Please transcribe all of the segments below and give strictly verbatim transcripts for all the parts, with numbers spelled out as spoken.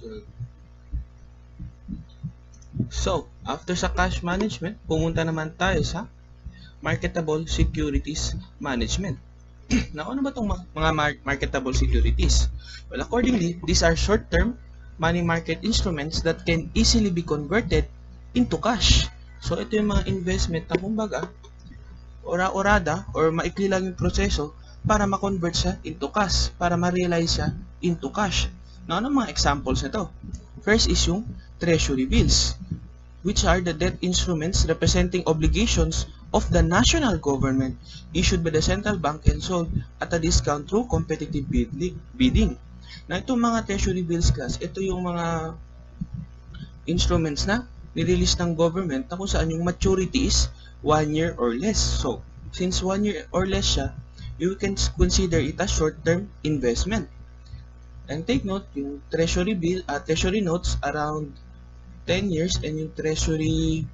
So, after sa cash management, pumunta naman tayo sa marketable securities management. Now, ano ba itong mga marketable securities? Well, accordingly, these are short-term money market instruments that can easily be converted into cash. So, ito yung mga investment na kumbaga, ora-orada or maikli lang yung proseso para ma-convert siya into cash, para ma-realize siya into cash. Now, ano mga examples nito? First is yung treasury bills, which are the debt instruments representing obligations of the national government issued by the central bank and sold at a discount through competitive bidding. Na itong mga treasury bills class, ito yung mga instruments na nirelease ng government na kung saan yung maturity is one year or less. So, since one year or less siya, you can consider it as short-term investment. And take note, yung treasury bill, uh, treasury notes around ten years and yung treasury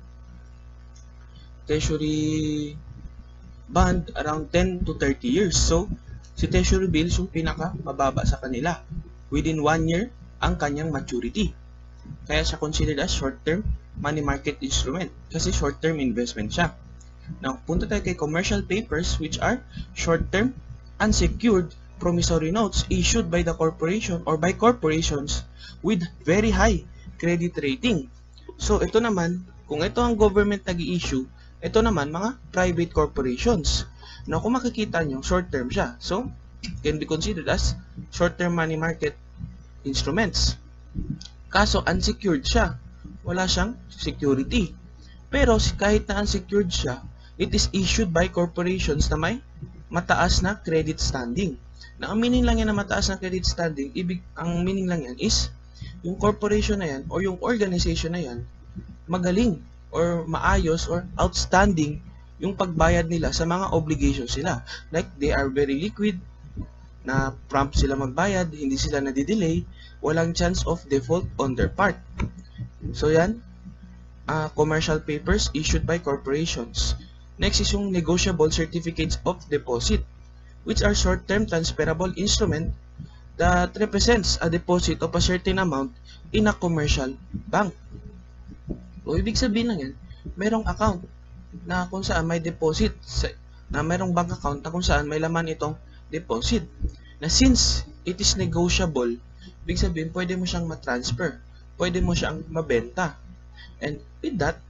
treasury bond around ten to thirty years. So, si treasury bills yung pinaka mababa sa kanila. Within one year ang kanyang maturity. Kaya siya considered as short-term money market instrument kasi short-term investment siya. Now, punta tayo kay commercial papers, which are short-term unsecured promissory notes issued by the corporation or by corporations with very high credit rating. So, ito naman, kung ito ang government nag-i-issue, ito naman mga private corporations. Now, kung makikita nyo, short-term siya. So, can be considered as short-term money market instruments. Kaso, unsecured siya. Wala siyang security. Pero, kahit na unsecured siya, it is issued by corporations na may mataas na credit standing. Na ang meaning lang yan na mataas na credit standing, ibig, ang meaning lang yan is, yung corporation na yan or yung organization na yan, magaling or maayos or outstanding yung pagbayad nila sa mga obligations sila. Like, they are very liquid, na prompt sila magbayad, hindi sila nadidelay, walang chance of default on their part. So yan, uh, commercial papers issued by corporations. Next is yung negotiable certificates of deposit, which are short-term transferable instrument that represents a deposit of a certain amount in a commercial bank. O ibig sabihin lang yan, merong account na kung saan may deposit, na merong bank account na kung saan may laman itong deposit. Na since it is negotiable, ibig sabihin pwede mo siyang matransfer, pwede mo siyang mabenta. And with that,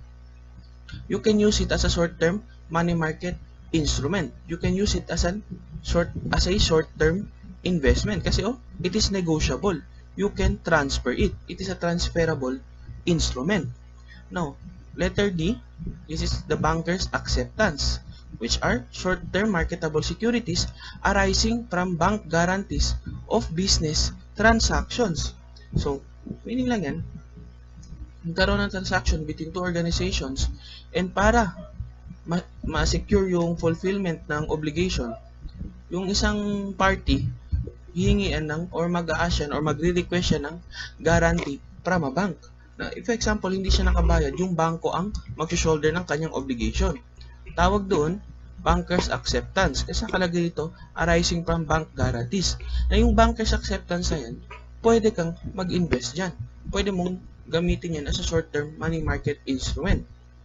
you can use it as a short-term money market instrument. You can use it as a short as a short-term investment kasi oh, it is negotiable. You can transfer it. It is a transferable instrument. Now, letter D, this is the banker's acceptance, which are short-term marketable securities arising from bank guarantees of business transactions. So, meaning lang yan, nagkaroon ng transaction between two organizations and para ma-secure yung fulfillment ng obligation, yung isang party hihingian ng or mag-a-ask or magre-request siya ng guarantee from a bank. Na if for example hindi siya nakabayad, yung bangko ang mag-shoulder ng kanyang obligation. Tawag doon banker's acceptance kasi nakalagay dito arising from bank guarantees. Na yung banker's acceptance na yan, pwede kang mag-invest dyan. Pwede mong gamitin yan as a short-term money market instrument.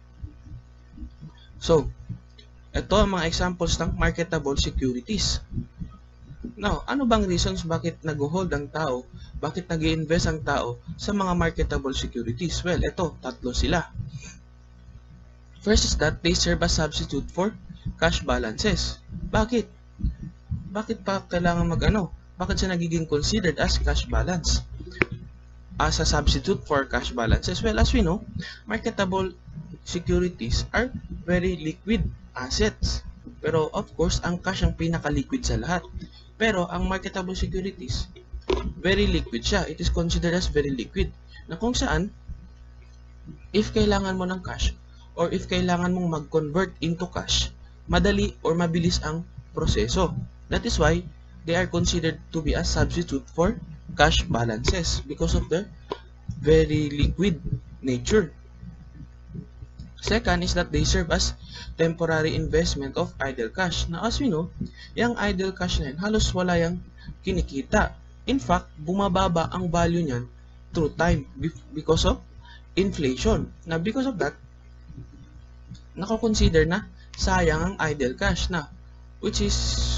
So, ito ang mga examples ng marketable securities. Now, ano bang reasons bakit nag-hold ang tao, bakit nag-i-invest ang tao sa mga marketable securities? Well, ito, tatlo sila. First is that they serve as substitute for cash balances. Bakit? Bakit pa kailangan mag-ano? Bakit siya nagiging considered as cash balance? As a substitute for cash balances? Well, as we know, marketable securities are very liquid assets. Pero of course, ang cash ang pinaka-liquid sa lahat. Pero ang marketable securities, very liquid siya. It is considered as very liquid. Na kung saan, if kailangan mo ng cash, or if kailangan mong mag-convert into cash, madali or mabilis ang proseso. That is why they are considered to be a substitute for cash balances because of their very liquid nature. Second is that they serve as temporary investment of idle cash. Now, as we know, yung idle cash na yan, halos wala yung kinikita. In fact, bumababa ang value niyan through time because of inflation. Na because of that, nako-consider na sayang ang idle cash na which is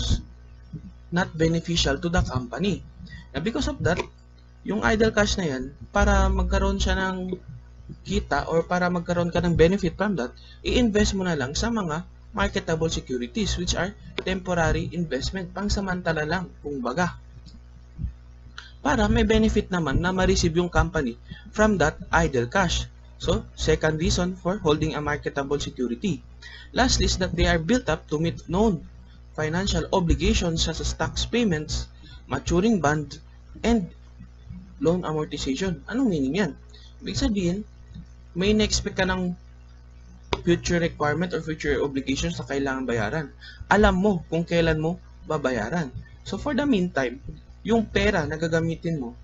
not beneficial to the company. Na because of that, yung idle cash na yan, para magkaroon siya ng kita or para magkaroon ka ng benefit from that, i-invest mo na lang sa mga marketable securities which are temporary investment, pangsamantala lang, kumbaga. Para may benefit naman na ma-receive yung company from that idle cash. So, second reason for holding a marketable security. Lastly is that they are built up to meet known financial obligations such as tax payments, maturing bond, and loan amortization. Anong meaning yan? Ibig sabihin, may na-expect ka ng future requirement or future obligations na kailangan bayaran. Alam mo kung kailan mo babayaran. So, for the meantime, yung pera na gagamitin mo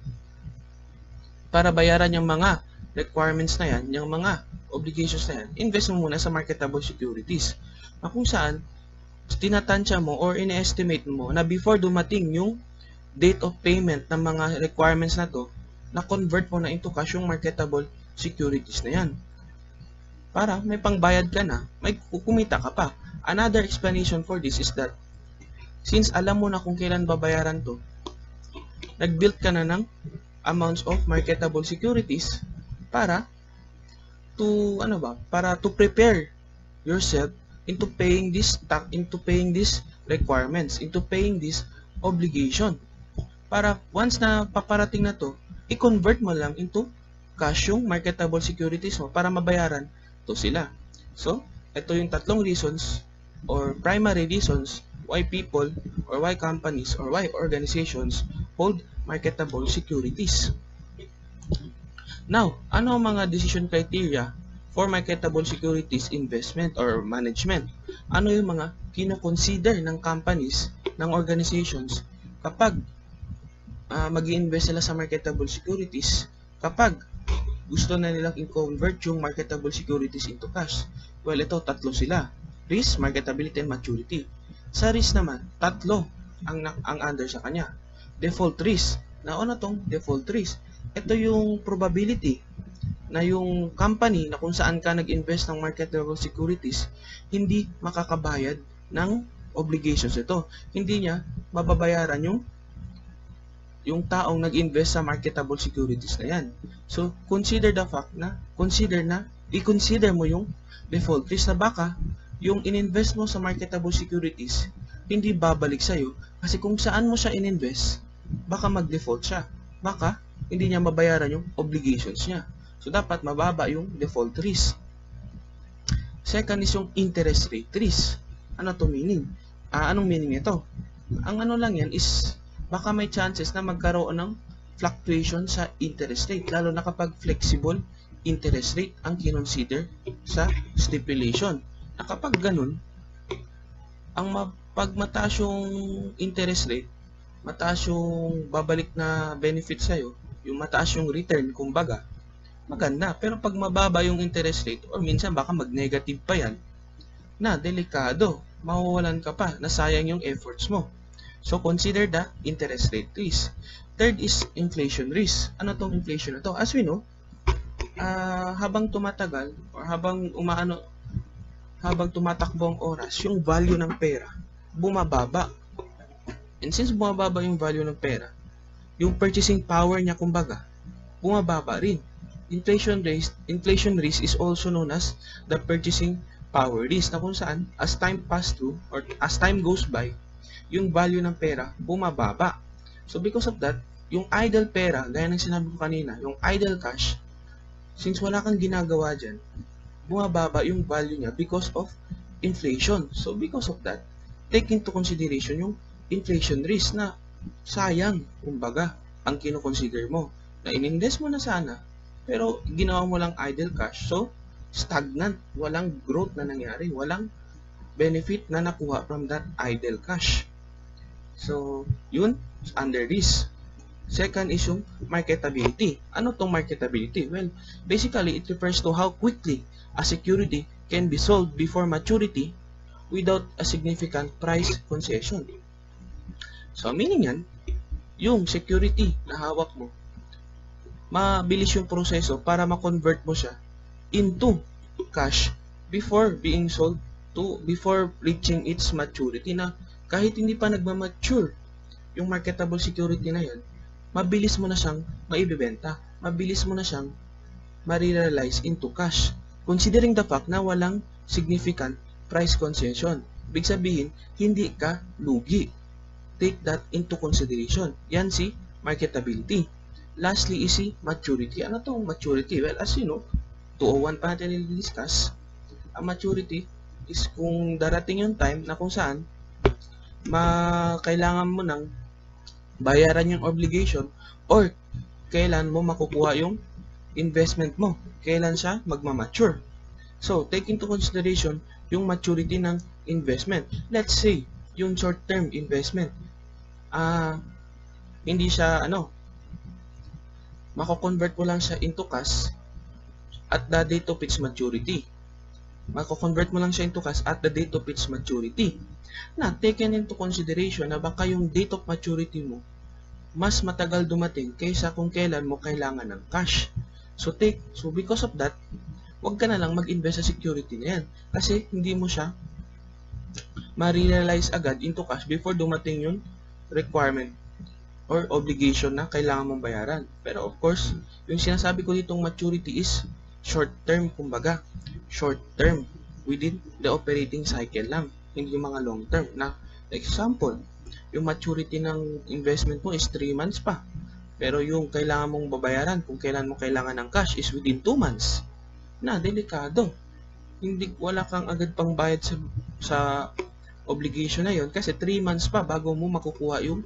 para bayaran yung mga requirements na yan, yung mga obligations na yan, invest mo muna sa marketable securities. Na kung saan, tinatansya mo or ine-estimate mo na before dumating yung date of payment ng mga requirements na to, na-convert mo na into cash yung marketable securities na yan. Para may pangbayad ka na, may kukumita ka pa. Another explanation for this is that, since alam mo na kung kailan babayaran to, nag-build ka na ng amounts of marketable securities para to, ano ba, para to prepare yourself into paying this tax, into paying these requirements, into paying this obligation. Para once na paparating na to, i-convert mo lang into cash yung marketable securities mo para mabayaran to sila. So, ito yung tatlong reasons or primary reasons why people or why companies or why organizations hold marketable securities. Now, ano ang mga decision criteria for marketable securities investment or management? Ano yung mga kino-consider ng companies, ng organizations kapag uh, mag-i-invest sila sa marketable securities, kapag gusto na nilang i-convert yung marketable securities into cash? Well, ito, tatlo sila. Risk, marketability, and maturity. Sa risk naman, tatlo ang, ang under sa kanya. Default risk. Na ano tong default risk? Ito yung probability na yung company na kung saan ka nag-invest ng marketable securities, hindi makakabayad ng obligations ito. Hindi niya mababayaran yung yung taong nag-invest sa marketable securities na yan. So, consider the fact na, consider na, i-consider mo yung default risk na baka yung in-invest mo sa marketable securities, hindi babalik sa'yo kasi kung saan mo siya in-invest, baka mag-default siya. Baka hindi niya mabayaran yung obligations niya. So, dapat mababa yung default risk. Second is yung interest rate risk. Ano to meaning? Ah, anong meaning ito? Ang ano lang yan is baka may chances na magkaroon ng fluctuation sa interest rate, lalo na kapag flexible interest rate ang kinonsider sa stipulation. Na kapag ganun, ang pag mataas yung interest rate, mataas yung babalik na benefit sa'yo, yung mataas yung return, kumbaga, maganda. Pero pag mababa yung interest rate, or minsan baka mag-negative pa yan, na delikado, mawawalan ka pa, nasayang yung efforts mo. So, consider the interest rate risk. Third is inflation risk. Ano tong inflation na to? As we know, uh, habang tumatagal, or habang umaano, habang tumatakbo ang oras, yung value ng pera, bumababa. And since bumababa yung value ng pera, yung purchasing power niya, kumbaga, bumababa rin. Inflation risk, inflation risk is also known as the purchasing power risk, na kung saan, as time pass through, or as time goes by, yung value ng pera bumababa. So because of that, yung idle pera, gaya ng sinabi ko kanina, yung idle cash, since wala kang ginagawa dyan, bumababa yung value niya because of inflation. So because of that, take into consideration yung inflation risk na sayang, kumbaga, ang kino-consider mo. Na in-invest mo na sana, pero ginawa mo lang idle cash. So, stagnant, walang growth na nangyari, walang benefit na nakuha from that idle cash. So, yun, under this. Second is yung marketability. Ano tong marketability? Well, basically, it refers to how quickly a security can be sold before maturity without a significant price concession. So, meaning yan, yung security na hawak mo, mabilis yung proseso para ma-convert mo siya into cash before being sold to before reaching its maturity, na kahit hindi pa nagma-mature yung marketable security na yan, mabilis mo na siyang maibibenta, mabilis mo na siyang ma-realize into cash, considering the fact na walang significant price concession. Ibig sabihin, hindi ka lugi. Take that into consideration. Yan si marketability. Lastly is si maturity. Ano tong maturity? Well, as you know, two oh one pa natin i-discuss. Ang maturity is kung darating yung time na kung saan ma kailangan mo nang bayaran yung obligation or kailan mo makukuha yung investment mo, kailan siya magma-mature. So, take into consideration yung maturity ng investment. Let's say, yung short-term investment, ah, uh, hindi siya, ano, mako-convert mo lang siya into cash at the date of its maturity. Mako-convert mo lang siya into cash at the date of its maturity. Na, taken into consideration na baka yung date of maturity mo mas matagal dumating kaysa kung kailan mo kailangan ng cash. So, take, so because of that, huwag ka na lang mag-invest sa security na yan. Kasi hindi mo siya ma-realize agad into cash before dumating yung requirement or obligation na kailangan mong bayaran. Pero of course, yung sinasabi ko ditong maturity is short term, kumbaga. Short term within the operating cycle lang. Hindi yung mga long term. Na, example, yung maturity ng investment mo is three months pa. Pero yung kailangan mong babayaran kung kailan mo kailangan ng cash is within two months. Na, delikado. Hindi, wala kang agad pang bayad sa, sa obligation na yon kasi three months pa bago mo makukuha yung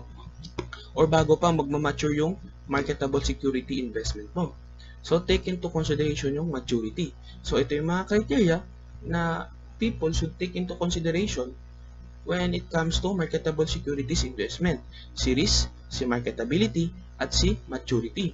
or bago pa magmamature yung marketable security investment mo. So, take into consideration yung maturity. So, ito yung mga criteria na people should take into consideration when it comes to marketable securities investment. Si risk, si marketability, at si maturity.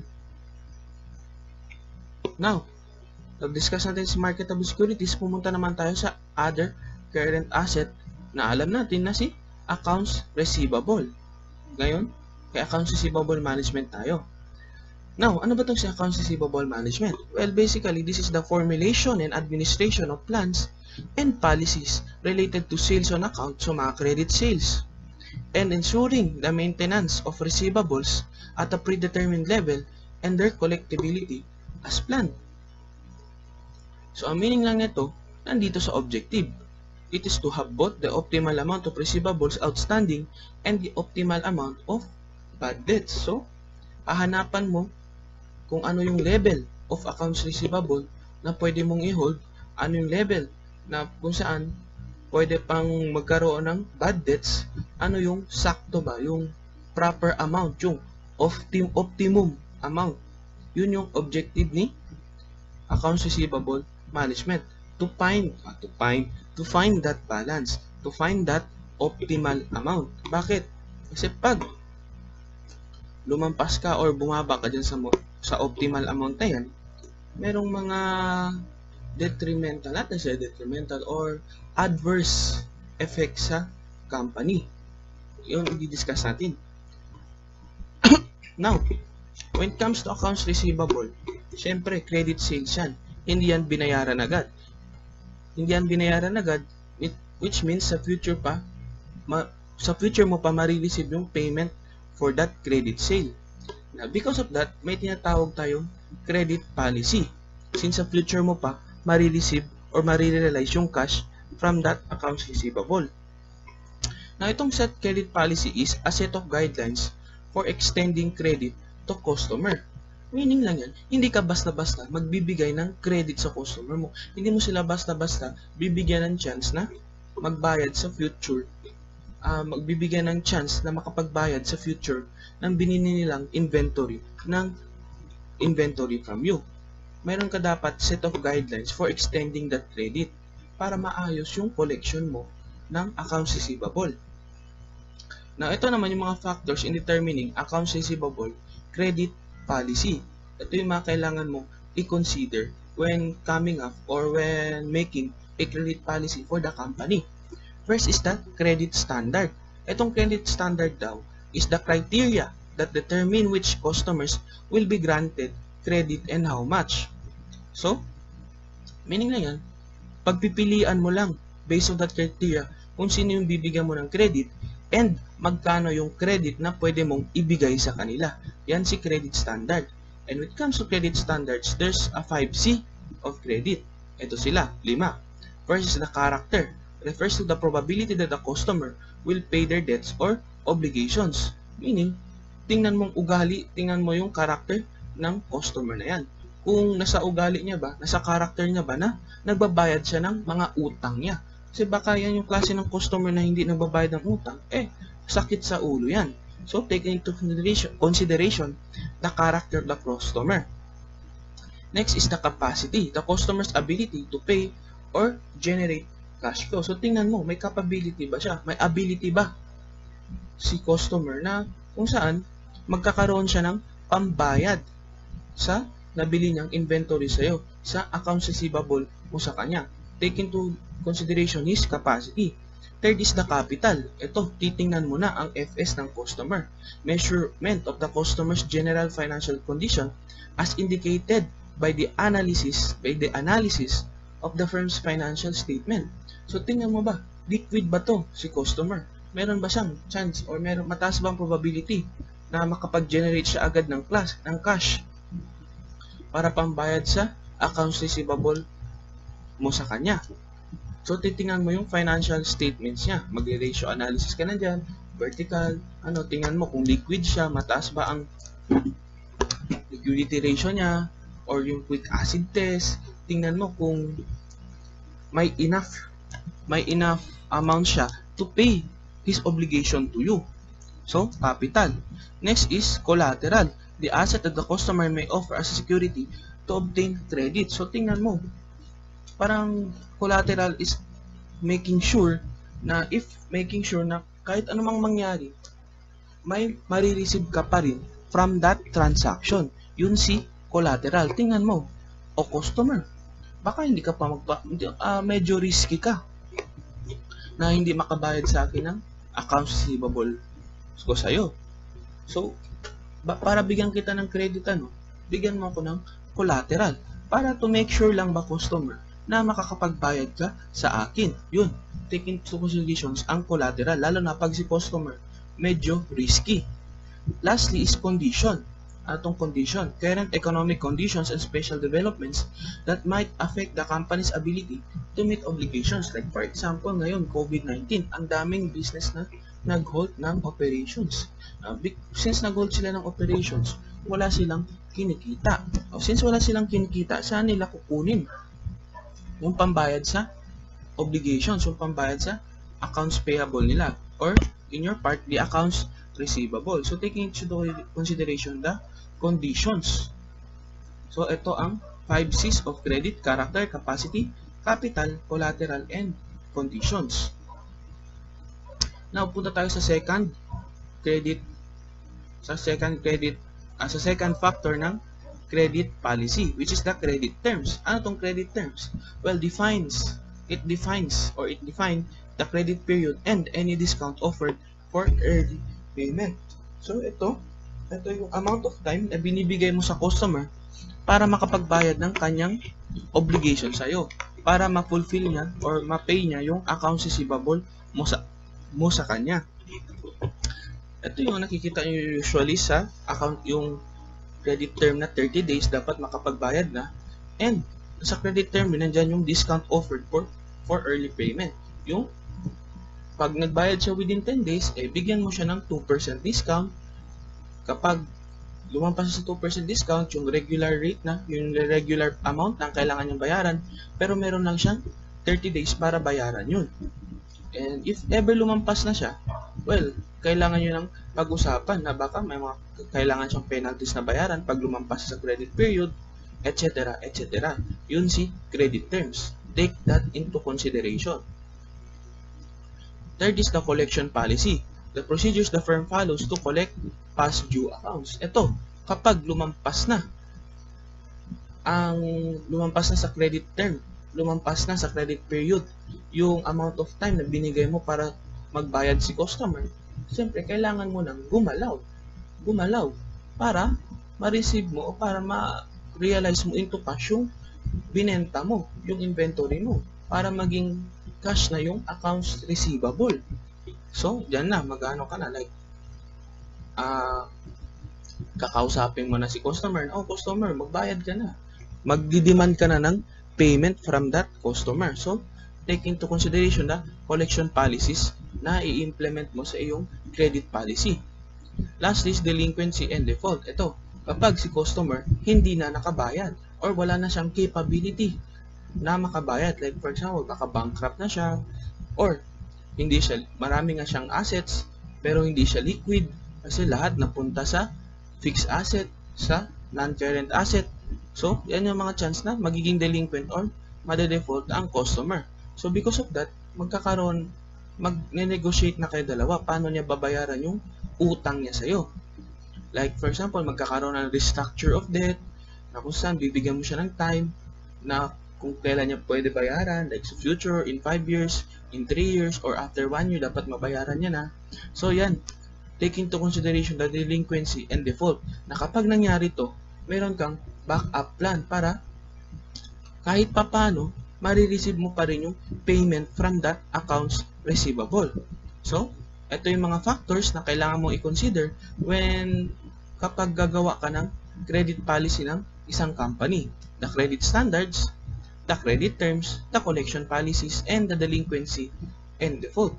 Now, nag-discuss natin si marketable securities, pumunta naman tayo sa other current asset na alam natin na si accounts receivable. Ngayon, kay accounts receivable management tayo. Now, ano ba itong si accounts receivable management? Well, basically, this is the formulation and administration of plans and policies related to sales on account, so mga credit sales, and ensuring the maintenance of receivables at a predetermined level and their collectibility as planned. So, ang meaning lang nito, nandito sa objective. It is to have both the optimal amount of receivables outstanding and the optimal amount of bad debts. So, hahanapan mo kung ano yung level of accounts receivable na pwede mong i-hold, ano yung level na kung saan pwede pang magkaroon ng bad debts, ano yung sakto ba, yung proper amount, yung optim optimum amount. Yun yung objective ni accounts receivable management, to find uh, to find to find that balance, to find that optimal amount. Bakit? Kasi pag lumampas ka or bumaba ka dyan sa, sa optimal amount na yan, merong mga detrimental, natin siya detrimental or adverse effects sa company. Yun i-discuss natin. Now, when it comes to accounts receivable, syempre credit sales yan. Hindi yan binayaran agad. Hindi yan binayaran agad, which means sa future pa, ma, sa future mo pa ma-receive yung payment for that credit sale. Now, because of that, may tinatawag tayong credit policy. Since sa future mo pa, ma-receive or ma-realize yung cash from that accounts receivable. Now, itong set credit policy is a set of guidelines for extending credit to customer. Meaning lang yan, hindi ka basta-basta magbibigay ng credit sa customer mo. Hindi mo sila basta-basta bibigyan ng chance na magbayad sa future. Uh, magbibigyan ng chance na makapagbayad sa future ng binili nilang inventory ng inventory from you. Meron ka dapat set of guidelines for extending that credit para maayos yung collection mo ng accounts receivable. Now, ito naman yung mga factors in determining accounts receivable credit policy. Ito yung mga kailangan mo i-consider when coming up or when making a credit policy for the company. First is the credit standard. Itong credit standard daw is the criteria that determine which customers will be granted credit and how much. So, meaning na yan, pagpipilian mo lang based on that criteria kung sino yung bibigyan mo ng credit and magkano yung credit na pwede mong ibigay sa kanila. Yan si credit standard. And when it comes to credit standards, there's a five C of credit. Ito sila, lima. First is the character. Refers to the probability that the customer will pay their debts or obligations. Meaning, tingnan mong ugali, tingnan mo yung character ng customer na yan. Kung nasa ugali niya ba, nasa character niya ba na nagbabayad siya ng mga utang niya. Kasi baka yan yung klase ng customer na hindi nagbabayad ng utang, eh, sakit sa ulo yan. So, take into consideration, consideration the character of the customer. Next is the capacity, the customer's ability to pay or generate cash flow. So, tingnan mo, may capability ba siya? May ability ba si customer na kung saan magkakaroon siya ng pambayad sa nabili niyang inventory sa'yo, sa accounts receivable mo sa kanya. Take into consideration his capacity. Third is the capital. Ito, titingnan mo na ang F S ng customer. Measurement of the customer's general financial condition as indicated by the analysis, by the analysis of the firm's financial statement. So, tingnan mo ba, liquid ba to si customer? Meron ba siyang chance or meron mataas bang probability na makapag-generate siya agad ng class, ng cash para pambayad sa accounts receivable mo sa kanya? So, titingnan mo yung financial statements niya. Magre-ratio analysis ka na dyan, vertical, ano, tingnan mo kung liquid siya, mataas ba ang liquidity ratio niya, or yung quick acid test, tingnan mo kung may enough may enough amount siya to pay his obligation to you. So, capital. Next is collateral, the asset that the customer may offer as a security to obtain credit. So, tingnan mo, parang collateral is making sure na if making sure na kahit anumang mangyari, may marireceive ka pa rin from that transaction. Yun si collateral. Tingnan mo, o customer, baka hindi ka pa magpa, uh, medyo risky ka na hindi makabayad sa akin ng accounts receivable ko sa'yo. So, ba, para bigyan kita ng credit, ano, bigyan mo ako ng collateral para to make sure lang ba customer na makakapagbayad ka sa akin. Yun, take into considerations ang collateral, lalo na pag si customer medyo risky. Lastly is condition. Atong condition, current economic conditions and special developments that might affect the company's ability to meet obligations. Like for example, ngayon, COVID nineteen, ang daming business na nag-halt ng operations. Uh, since nag-halt sila ng operations, wala silang kinikita. O, since wala silang kinikita, saan nila kukunin yung pambayad sa obligations, yung pambayad sa accounts payable nila, or in your part, the accounts receivable. So, taking into consideration the conditions. So, ito ang five C's of credit: character, capacity, capital, collateral, and conditions. Now, punta tayo sa second credit, sa second credit, uh, sa second factor ng credit policy, which is the credit terms. Ano tong credit terms? Well, defines, it defines, or it define the credit period and any discount offered for early payment. So, ito, ito yung amount of time na binibigay mo sa customer para makapagbayad ng kanyang obligation sa'yo, para ma-fulfill niya or ma-pay niya yung accounts receivable mo sa, mo sa kanya. Ito yung nakikita nyo usually sa account, yung credit term na thirty days, dapat makapagbayad na. And sa credit term, nandiyan yung discount offered for, for early payment. Yung pag nagbayad siya within ten days, eh, bigyan mo siya ng two percent discount. Kapag lumampas sa two percent discount, yung regular rate na, yung regular amount na kailangan niyang bayaran, pero meron lang siyang thirty days para bayaran yun. And if ever lumampas na siya, well, kailangan nyo ng pag-usapan na baka may mga kailangan siyang penalties na bayaran pag lumampas sa credit period, et cetera, et cetera. Yun si credit terms. Take that into consideration. Third is the collection policy, the procedures the firm follows to collect past due accounts. Ito, kapag lumampas na ang lumampas na sa credit term, lumampas na sa credit period, yung amount of time na binigay mo para magbayad si customer, siyempre kailangan mo nang gumalaw gumalaw para ma-receive mo o para ma-realize mo into cash yung binenta mo, yung inventory mo, para maging cash na yung accounts receivable. So, dyan na, magano ka na, like, ah, uh, kakausapin mo na si customer, oh, customer, magbayad ka na. Magdi-demand ka na ng payment from that customer. So, take into consideration the collection policies na i-implement mo sa iyong credit policy. Last is delinquency and default. Ito, kapag si customer hindi na nakabayad or wala na siyang capability na makabayad. Like for example, baka bankrupt na siya or hindi siya, marami nga siyang assets pero hindi siya liquid kasi lahat napunta sa fixed asset, sa non-current asset. So, yan yung mga chance na magiging delinquent or made-default ang customer. So, because of that, magkakaroon, mag-negotiate na kayo dalawa. Paano niya babayaran yung utang niya sa'yo? Like, for example, magkakaroon ng restructure of debt, na kung saan bibigyan mo siya ng time na kung kailan niya pwede bayaran, like sa future, in five years, in three years, or after one year, dapat mabayaran niya na. So, yan. Take into consideration the delinquency and default. Na kapag nangyari to, meron kang backup plan para kahit papano, marireceive mo pa rin yung payment from that accounts receivable. So, ito yung mga factors na kailangan mong i-consider when kapag gagawa ka ng credit policy ng isang company. The credit standards, the credit terms, the collection policies, and the delinquency and default.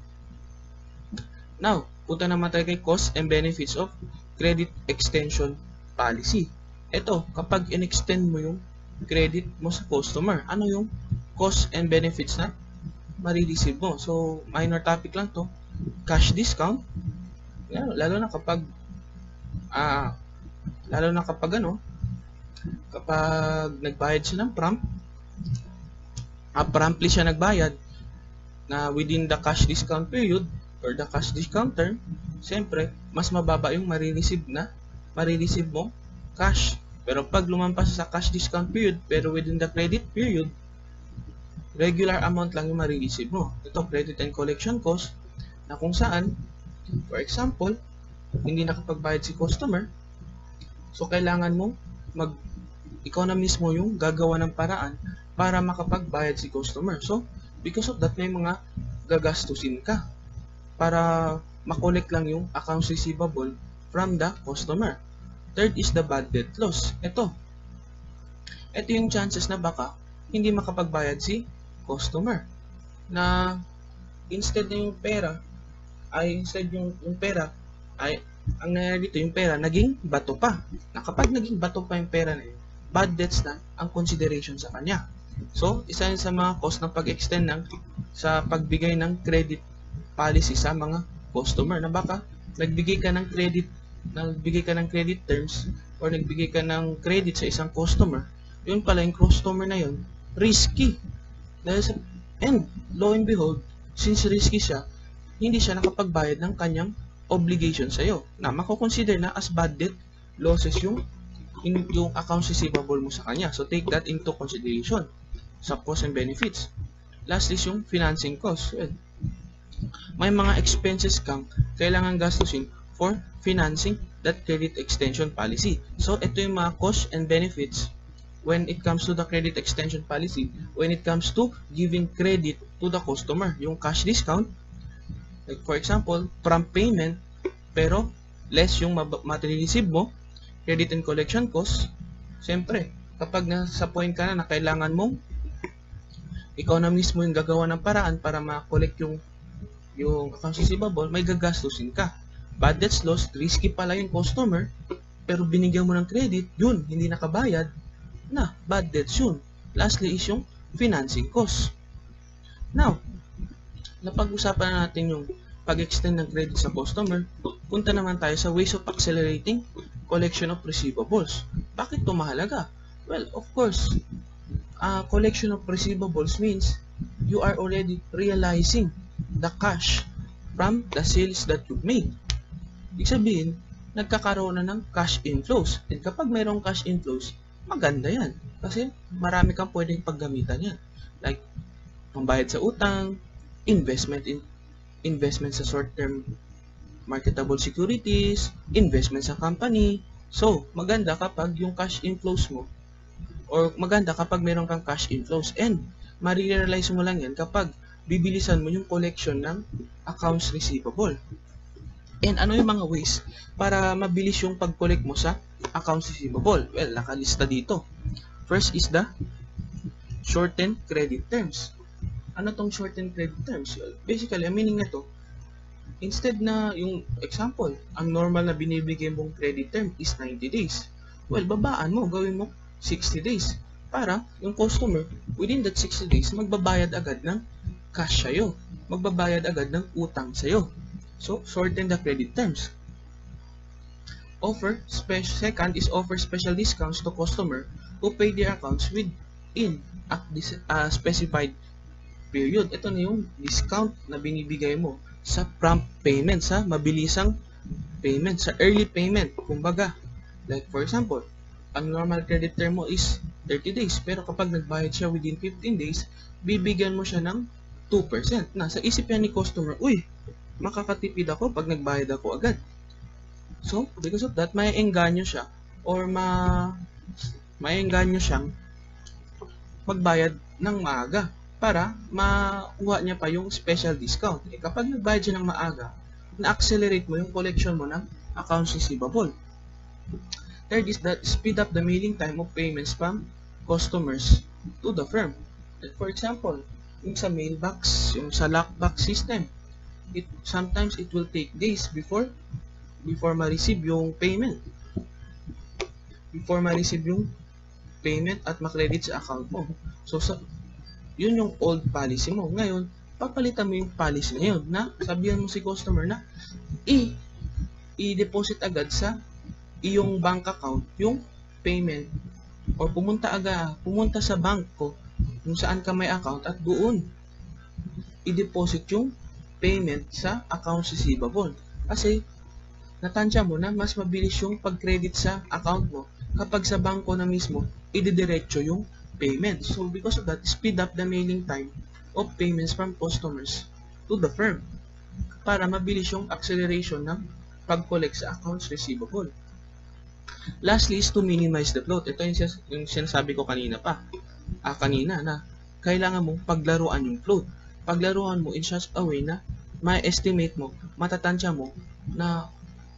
Now, punta naman tayo kay cost and benefits of credit extension policy. Ito, kapag in-extend mo yung credit mo sa customer, ano yung cost and benefits na marireceive mo? So, minor topic lang to. Cash discount, lalo na kapag ah, lalo na kapag ano, kapag nagbayad siya ng prompt, ah, promptly siya nagbayad na within the cash discount period or the cash discount term, siyempre, mas mababa yung marireceive na marireceive mo cash. Pero pag lumampas sa cash discount period, pero within the credit period, regular amount lang yung marireceive mo. Ito, credit and collection cost, na kung saan, for example, hindi nakapagbayad si customer, so kailangan mo mag-economize mo yung gagawa ng paraan para makapagbayad si customer. So, because of that, may mga gagastusin ka para makolek lang yung accounts receivable from the customer. Third is the bad debt loss. Ito. Ito yung chances na baka hindi makapagbayad si customer. Na instead na yung pera, ay instead yung, yung pera, ay ang nangyari dito yung pera, naging bato pa. Na kapag naging bato pa yung pera na yun, bad debts na ang consideration sa kanya. So, isa yun sa mga cost ng pag-extend ng sa pagbigay ng credit policy sa mga customer na baka nagbigay ka ng credit nagbigay ka ng credit terms or nagbigay ka ng credit sa isang customer, yun pala yung customer na yun, risky. Dahil sa, and lo and behold, since risky siya, hindi siya nakapagbayad ng kanyang obligation sa'yo na mako-consider na as bad debt losses yung, yung accounts receivable mo sa kanya. So, take that into consideration sa cost and benefits. Last is yung financing cost. Well, may mga expenses kang kailangan gastusin for financing that credit extension policy. So, ito yung mga costs and benefits when it comes to the credit extension policy, when it comes to giving credit to the customer. Yung cash discount, like for example, prompt payment, pero less yung ma-receive mo, credit and collection costs. Siyempre, kapag nasa point ka na na kailangan mong ikaw na mismo yung gagawa ng paraan para ma-collect yung yung accounts receivable, may gagastusin ka. Bad debts loss, risky pala yung customer, pero binigyan mo ng credit, yun, hindi nakabayad, na, bad debts yun. Lastly is yung financing cost. Now, napag-usapan na natin yung pag-extend ng credit sa customer, punta naman tayo sa ways of accelerating collection of receivables. Bakit ito mahalaga? Well, of course, uh, collection of receivables means you are already realizing the cash from the sales that you've made. Ibig sabihin, nagkakaroon na ng cash inflows. And kapag mayroong cash inflows, maganda yan. Kasi marami kang pwedeng paggamitan yan. Like, pambayad sa utang, investment in investment sa short-term marketable securities, investment sa company. So, maganda kapag yung cash inflows mo, or maganda kapag meron kang cash inflows, and marirealize mo lang yan kapag bibilisan mo yung collection ng accounts receivable. And ano yung mga ways para mabilis yung pag-collect mo sa accounts receivable? Well, nakalista dito. First is the shortened credit terms. Ano tong shortened credit terms? Well, basically, ang meaning na to, instead na yung example, ang normal na binibigay mong credit term is ninety days. Well, babaan mo, gawin mo sixty days para yung customer, within that sixty days, magbabayad agad ng cash sa'yo. Magbabayad agad ng utang sa'yo. So, shorten the credit terms. Offer, second is offer special discounts to customer who pay their accounts within a uh, specified period. Ito na yung discount na binibigay mo sa prompt payment, sa mabilisang payment, sa early payment. Kumbaga, like for example, ang normal credit term mo is thirty days, pero kapag nagbayad siya within fifteen days, bibigyan mo siya ng two percent. Na sa isip yan ni customer, uy, makakatipid ako pag nagbayad ako agad. So, because of that, may engganyo siya or ma may engganyo siyang magbayad ng maaga para makuha niya pa yung special discount. Eh, kapag nagbayad siya ng maaga, na-accelerate mo yung collection mo ng accounts receivable. Third is that speed up the mailing time of payments from customers to the firm. For example, yung sa mailbox, yung sa lockbox system, it sometimes it will take days before before ma-receive yung payment. Before ma-receive yung payment at ma-credit sa account mo. So, sa yun yung old policy mo. Ngayon, papalitan mo yung policy na yun na sabihan mo si customer na i i-deposit agad sa iyong bank account yung payment or pumunta agad, pumunta sa banko kung saan ka may account at doon i-deposit yung payment sa accounts receivable. Kasi natansya mo na mas mabilis yung pag-credit sa account mo kapag sa banko na mismo i-didiretso yung payment. So, because of that, speed up the mailing time of payments from customers to the firm para mabilis yung acceleration ng pag-collect sa accounts receivable. Lastly is to minimize the float. Ito yung, yung sinasabi ko kanina pa. Ah, kanina na kailangan mong paglaruan yung float. Paglaruan mo in such a way na ma-estimate mo, matatansya mo na,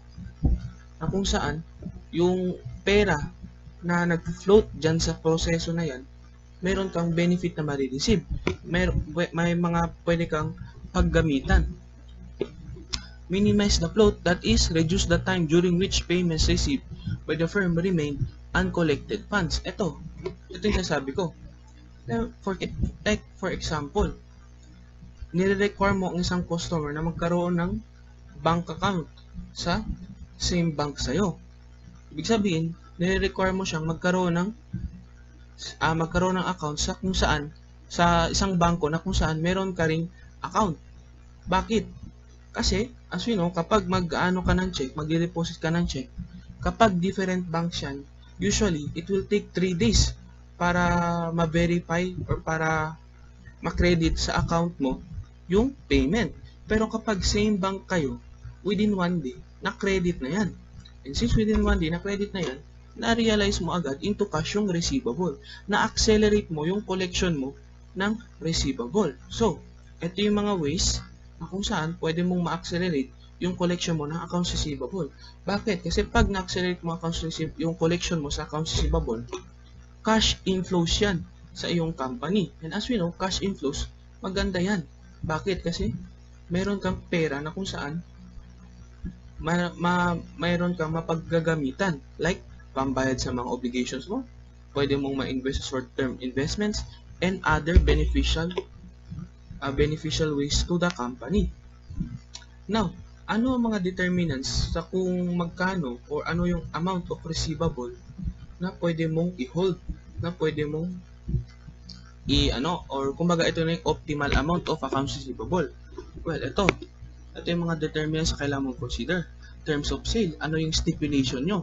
na kung saan yung pera na nag-float dyan sa proseso na yan, meron kang benefit na ma-receive. May, may mga pwede kang paggamitan. Minimize the float, that is, reduce the time during which payments received by the firm remain uncollected funds. Ito, ito yung sasabi ko. For, like, for example, nire-require mo ang isang customer na magkaroon ng bank account sa same bank sa'yo. Ibig sabihin, nire-require mo siyang magkaroon ng uh, magkaroon ng account sa kung saan sa isang bangko na kung saan meron ka ring account. Bakit? Kasi, as we know, kapag mag-ano ka ng check, mag-deposit ka ng check, kapag different banks yan, usually, it will take three days para ma-verify or para ma-credit sa account mo yung payment. Pero kapag same bank kayo, within one day, na-credit na yan. And since within one day, na-credit na yan, na-realize mo agad into cash yung receivable. Na-accelerate mo yung collection mo ng receivable. So, ito yung mga ways na kung saan pwede mong ma-accelerate yung collection mo ng accounts receivable. Bakit? Kasi pag na-accelerate mo accounts receivable, yung collection mo sa accounts receivable, cash inflows yan sa iyong company. And as we know, cash inflows, maganda yan. Bakit? Kasi meron kang pera na kung saan ma, ma, mayroon kang mapaggagamitan. Like, pambayad sa mga obligations mo, pwede mong ma-invest sa short-term investments, and other beneficial uh, beneficial ways to the company. Now, ano ang mga determinants sa kung magkano or ano yung amount of receivable na pwede mong i-hold, na pwede mong i-ano, or kumbaga ito na yung optimal amount of accounts receivable. Well, ito. Ito yung mga determinants na kailangan mong consider. Terms of sale, ano yung stipulation nyo?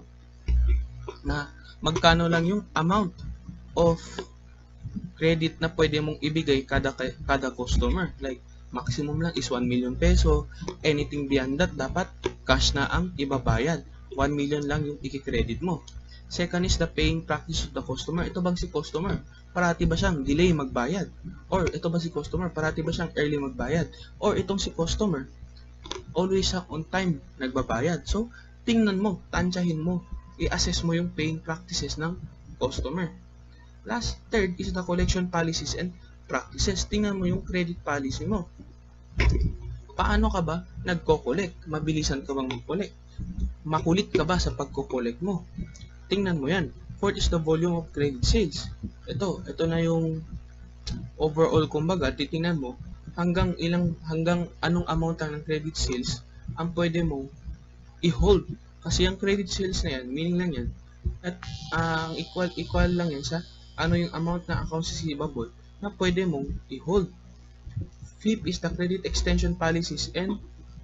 Na magkano lang yung amount of credit na pwede mong ibigay kada kada customer. Like, maximum lang is one million peso. Anything beyond that, dapat cash na ang ibabayad. one million lang yung i-credit mo. Second is the paying practice of the customer. Ito bang si customer, parati ba siyang delay magbayad? Or ito ba si customer, parati ba siyang early magbayad? Or itong si customer, always siya on time nagbabayad? So, tingnan mo, tansyahin mo, i-assess mo yung paying practices ng customer. Last, third is the collection policies and practices. Tingnan mo yung credit policy mo. Paano ka ba nagko-collect? Mabilisan ka bang mag-collect? Makulit ka ba sa pagko-collect mo? Tingnan mo yan. Fourth is the volume of credit sales. Ito, ito na yung overall, kumbaga, titingnan mo hanggang ilang, hanggang anong amount ng credit sales ang pwede mo i-hold. Kasi yung credit sales na yan, meaning lang yan, at ang uh, equal, equal lang yan sa ano yung amount na accounts receivable na pwede mong i-hold. Fifth is the credit extension policies and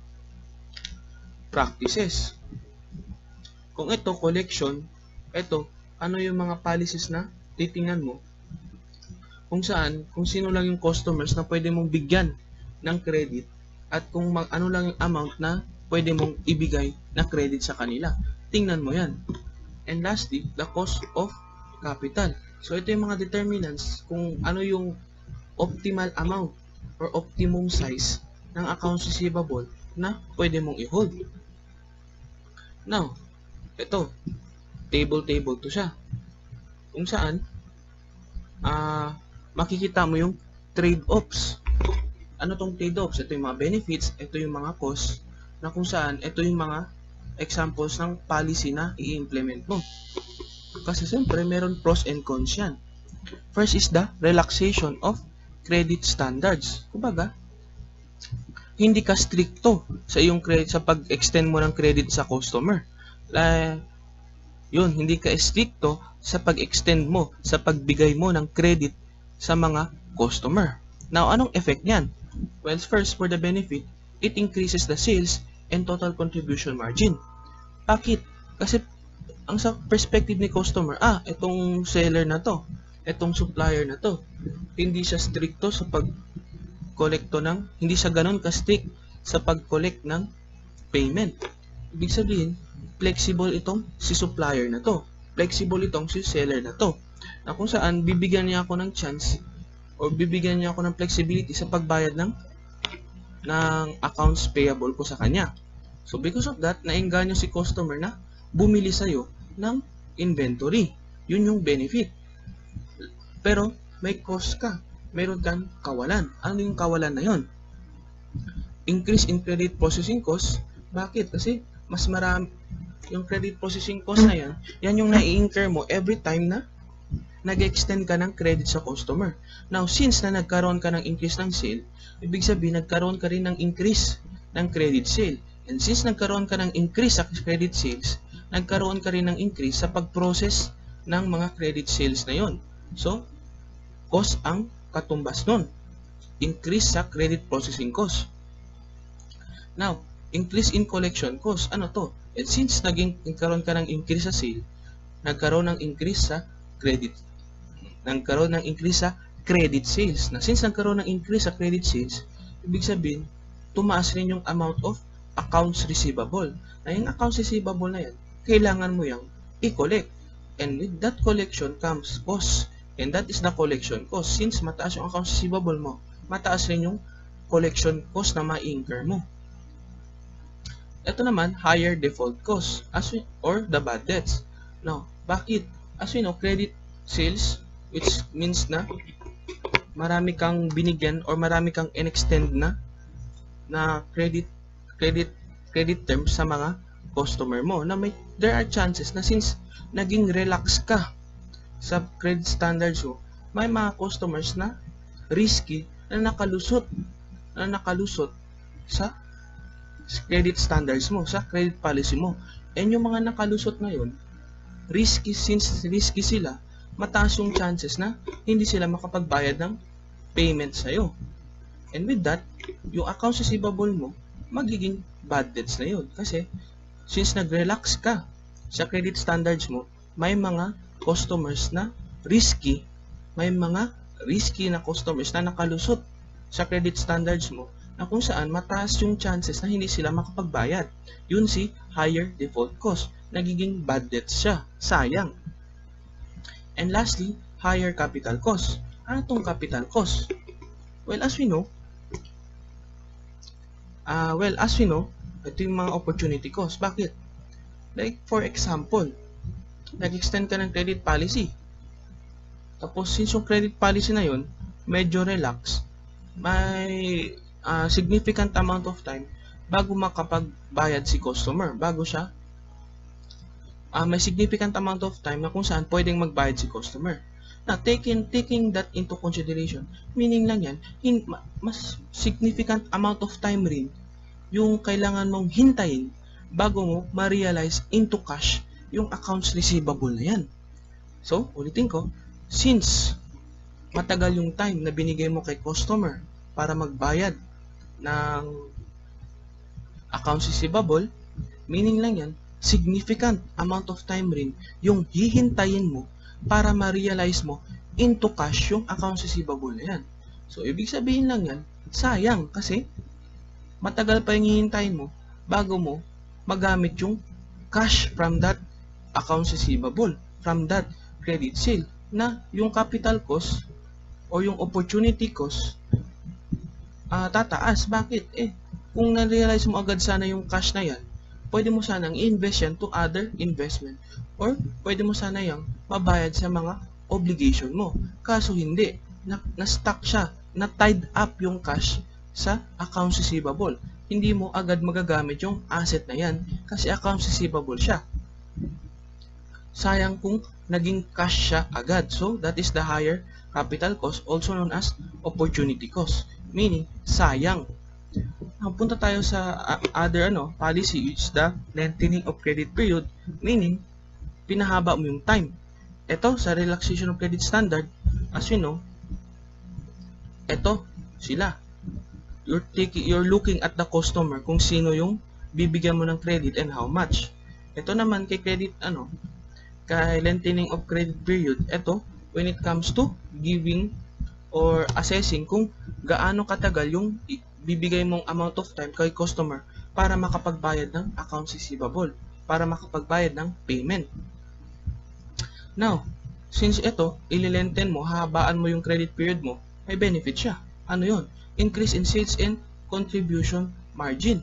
practices. Kung ito, collection, ito, ano yung mga policies na titingnan mo? Kung saan, kung sino lang yung customers na pwede mong bigyan ng credit at kung mag, ano lang yung amount na pwede mong ibigay na credit sa kanila. Tingnan mo yan. And lastly, the cost of capital. So, ito yung mga determinants kung ano yung optimal amount or optimum size ng accounts receivable na pwede mong i-hold. Now, ito, table-table to siya. Kung saan, uh, makikita mo yung trade-offs. Ano tong trade-offs? Ito yung mga benefits, ito yung mga costs, na kung saan, ito yung mga examples ng policy na i-implement mo. Kasi siyempre, meron pros and cons yan. First is the relaxation of credit standards. Kumbaga, hindi ka stricto sa iyong credit, sa pag-extend mo ng credit sa customer. La, yun, hindi ka stricto sa pag-extend mo, sa pagbigay mo ng credit sa mga customer. Now, anong effect niyan? Well, first, for the benefit, it increases the sales and total contribution margin. Bakit? Kasi ang sa perspective ni customer, ah, itong seller na to, itong supplier na to, hindi siya stricto sa pag-collecto ng, hindi siya ganun ka-strict sa pag-collect ng payment. Ibig sabihin, flexible itong si supplier na to, flexible itong si seller na to, na kung saan bibigyan niya ako ng chance or bibigyan niya ako ng flexibility sa pagbayad ng ng accounts payable ko sa kanya. So because of that, naengganyo si customer na bumili sa'yo ng inventory. Yun yung benefit. Pero may cost ka. Meron kang kawalan. Ano yung kawalan na yun? Increase in credit processing cost. Bakit? Kasi mas marami yung credit processing cost na yan, yan yung nai-incur mo every time na nag-extend ka ng credit sa customer. Now, since na nagkaroon ka ng increase ng sale, ibig sabihin nagkaroon ka rin ng increase ng credit sale. And since nagkaroon ka ng increase sa credit sales, nagkaroon ka rin ng increase sa pag-process ng mga credit sales na yon. So, cost ang katumbas nun. Increase sa credit processing cost. Now, increase in collection cost. Ano to? And since naging nagkaroon ka ng increase sa sale, nagkaroon ng increase sa credit. Nagkaroon ng increase sa credit sales. Na since nagkaroon ng increase sa credit sales, ibig sabihin, tumaas rin yung amount of accounts receivable. Na yung accounts receivable na yan, kailangan mo yung i-collect. And with that collection comes cost. And that is the collection cost. Since mataas yung accounts receivable mo, mataas rin yung collection cost na ma-incur mo. Ito naman, higher default cost as we, or the bad debts. Now, bakit? As we know, credit sales, which means na marami kang binigyan or marami kang in-extend na na credit credit credit terms sa mga customer mo, na may there are chances na since naging relax ka sa credit standards mo, may mga customers na risky na nakalusot na nakalusot sa credit standards mo, sa credit policy mo. And yung mga nakalusot na yun, risky, since risky sila, mataas yung chances na hindi sila makapagbayad ng payment sa'yo. And with that, yung accounts receivable mo, magiging bad debts na yun. Kasi, since nag-relax ka sa credit standards mo, may mga customers na risky, may mga risky na customers na nakalusot sa credit standards mo, na kung saan mataas yung chances na hindi sila makapagbayad. Yun si higher default cost. Nagiging bad debt siya. Sayang. And lastly, higher capital cost. Ano tong capital cost? Well, as we know, uh, well, as we know, ito yung mga opportunity cost. Bakit? Like, for example, nag-extend ka ng credit policy. Tapos, since yung credit policy na yun, medyo relax, may uh, significant amount of time bago makapagbayad si customer. Bago siya, uh, may significant amount of time na kung saan pwedeng magbayad si customer. Now, taking, taking that into consideration, meaning lang yan, hin, mas significant amount of time rin yung kailangan mong hintayin bago mo ma-realize into cash yung accounts receivable na yan. So, ulitin ko, since matagal yung time na binigay mo kay customer para magbayad ng accounts receivable, meaning lang yan, significant amount of time rin yung hihintayin mo para ma-realize mo into cash yung accounts receivable na yan. So, ibig sabihin lang yan, sayang kasi matagal pa yung hihintayin mo bago mo magamit yung cash from that accounts receivable, from that credit sale, na yung capital cost o yung opportunity cost uh, tataas. Bakit? Eh, kung na-realize mo agad sana yung cash na yan, pwede mo sanang i-invest yan to other investment or pwede mo sana yung mabayad sa mga obligation mo. Kaso hindi, na-stuck siya, na-tied up yung cash sa accounts receivable. Hindi mo agad magagamit yung asset na yan kasi accounts receivable siya. Sayang kung naging cash siya agad. So, that is the higher capital cost, also known as opportunity cost. Meaning, sayang. Now, punta tayo sa uh, other ano policy, which is the lengthening of credit period. Meaning, pinahaba mo yung time. Ito, sa relaxation of credit standard, as you know, ito, sila. You're, taking, you're looking at the customer kung sino yung bibigyan mo ng credit and how much. Ito naman kay credit, ano, kay lengthening of credit period, ito, when it comes to giving or assessing kung gaano katagal yung bibigay mong amount of time kay customer para makapagbayad ng accounts receivable, para makapagbayad ng payment. Now, since ito, ililenten mo, hahabaan mo yung credit period mo, may benefit siya. Ano yun? Increase in sales and contribution margin.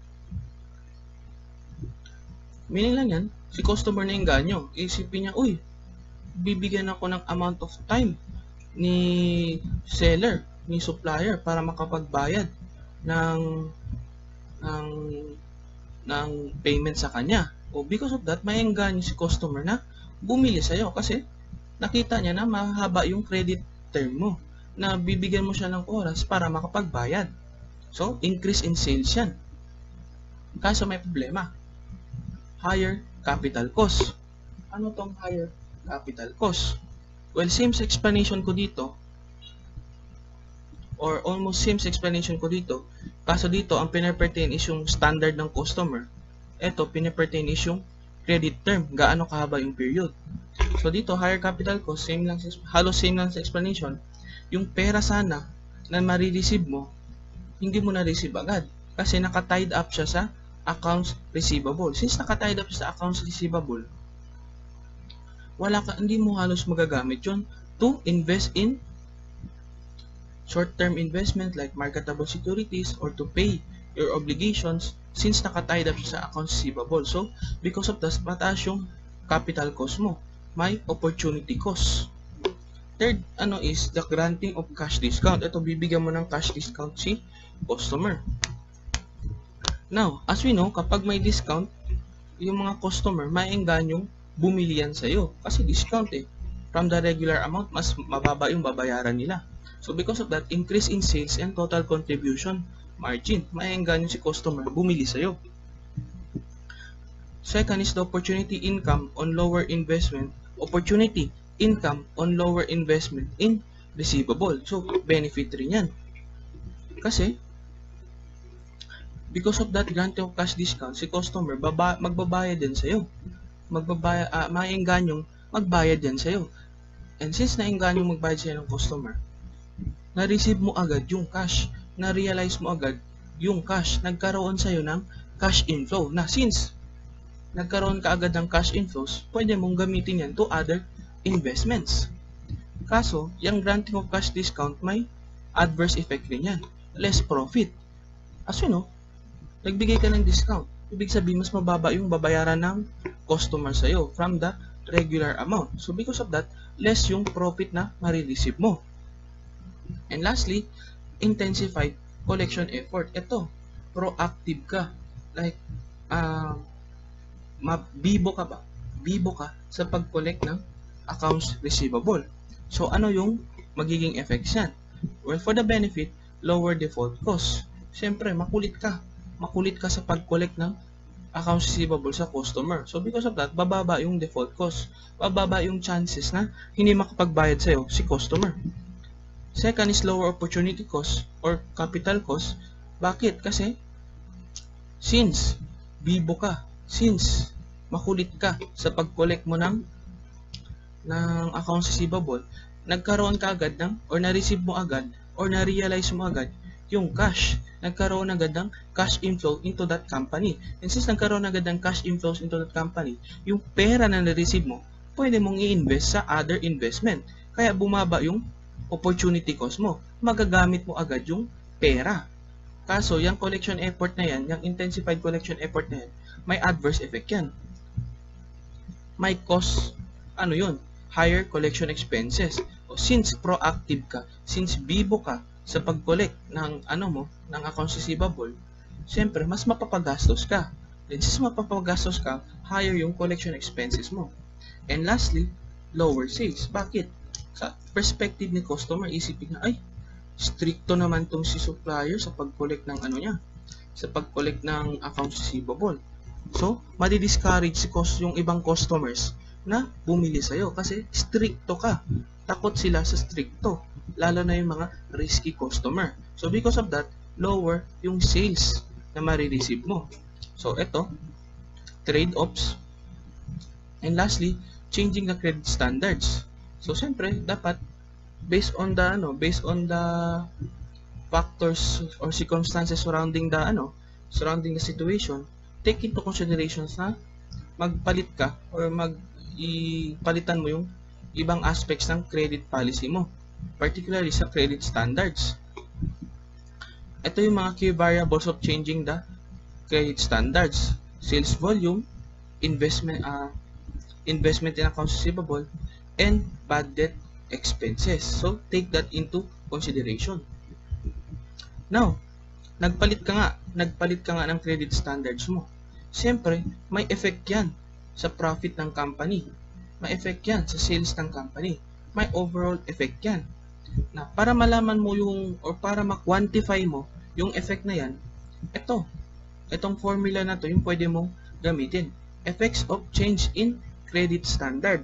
Meaning lang yan, si customer na yung ganyo, isipin niya, uy, bibigyan ako ng amount of time ni seller, ni supplier para makapagbayad ng ng ng payment sa kanya. O because of that, may engganyo si customer na bumili sa'yo kasi nakita niya na mahaba yung credit term mo, na bibigyan mo siya ng oras para makapagbayad. So, increase in sales yan. Kaso may problema. Higher capital cost. Ano tong higher capital cost? Well, same explanation ko dito, or almost same explanation ko dito. Kaso dito, ang pinapertain is yung standard ng customer. Ito, pinapertain is yung credit term. Gaano kahaba yung period. So dito, higher capital cost, same lang, halos same lang sa explanation. Yung pera sana na marireceive mo, hindi mo na-receive agad. Kasi naka-tied up siya sa accounts receivable. Since naka-tied up siya sa accounts receivable, wala ka, hindi mo halos magagamit yun to invest in short-term investment like marketable securities or to pay your obligations since naka-tied up siya sa accounts receivable. So, because of that, mataas yung capital cost mo. May opportunity cost. Third, ano is the granting of cash discount. Ito, bibigyan mo ng cash discount si customer. Now, as we know, kapag may discount, yung mga customer, maengganyong bumili yan sa'yo. Kasi discount eh. From the regular amount, mas mababa yung babayaran nila. So, because of that, increase in sales and total contribution margin. Maengganyo si customer bumili sa'yo. Second is the opportunity income on lower investment. Opportunity income on lower investment in receivable. So, benefit rin yan. Kasi, because of that grant of cash discount, si customer baba, magbabayad din sa'yo. Magbabayad, uh, maengganyong magbayad din sa'yo. And since naengganyong magbayad sa'yo ng customer, na-receive mo agad yung cash. na-realize mo agad yung cash. Nagkaroon sa'yo ng cash inflow. Na since nagkaroon ka agad ng cash inflows, pwede mong gamitin yan to other investments. Kaso, yung granting of cash discount may adverse effect rin yan. Less profit. As you know, nagbigay ka ng discount. Ibig sabihin, mas mababa yung babayaran ng customer sa'yo from the regular amount. So, because of that, less yung profit na marireceive mo. And lastly, intensified collection effort. Ito, proactive ka. Like, uh, mabibo ka ba? Bibo ka sa pag-collect ng accounts receivable. So, ano yung magiging effects yan? Well, for the benefit, lower default cost. Siyempre, makulit ka. Makulit ka sa pag-collect ng accounts receivable sa customer. So, because of that, bababa yung default cost. Bababa yung chances na hindi makapagbayad sa'yo si customer. Second is lower opportunity cost or capital cost. Bakit? Kasi, since bibo ka, since makulit ka sa pag-collect mo ng, ng accounts receivable, nagkaroon ka agad ng, or na-receive mo agad, or na-realize mo agad yung cash. Nagkaroon agad ng cash inflow into that company. And since nagkaroon agad ng cash inflows into that company, yung pera na na-receive mo, pwede mong i-invest sa other investment. Kaya bumaba yung opportunity cost mo. Magagamit mo agad yung pera. Kaso, yung collection effort na yan, yung intensified collection effort na yan, may adverse effect yan. May cost, ano yun? Higher collection expenses. O, since proactive ka, since bibo ka sa pag-collect ng ano mo, ng accounts receivable, siyempre, mas mapapagastos ka. Then, since mapapagastos ka, higher yung collection expenses mo. And lastly, lower sales. Bakit? Sa perspective ni customer, isipin na, ay, stricto naman tong si supplier sa pag-collect ng ano niya, sa pag-collect ng accounts receivable. So, madi-discourage si yung ibang customers na bumili sa'yo kasi stricto ka. Takot sila sa stricto, lalo na yung mga risky customer. So, because of that, lower yung sales na marireceive mo. So, ito, trade-offs. And lastly, changing the credit standards. So, siyempre, dapat, based on the, ano, based on the factors or circumstances surrounding the, ano, surrounding the situation, take into considerations na magpalit ka or mag-ipalitan mo yung ibang aspects ng credit policy mo, particularly sa credit standards. Ito yung mga key variables of changing the credit standards: sales volume, investment uh, investment in accounts receivable, and bad debt expenses. So, take that into consideration. Now, nagpalit ka nga, nagpalit ka nga ng credit standards mo. Siyempre, may effect yan sa profit ng company. May effect yan sa sales ng company. May overall effect yan. Na para malaman mo yung, or para ma-quantify mo yung effect na yan, ito, itong formula na to, yung pwede mong gamitin. Effects of change in credit standard.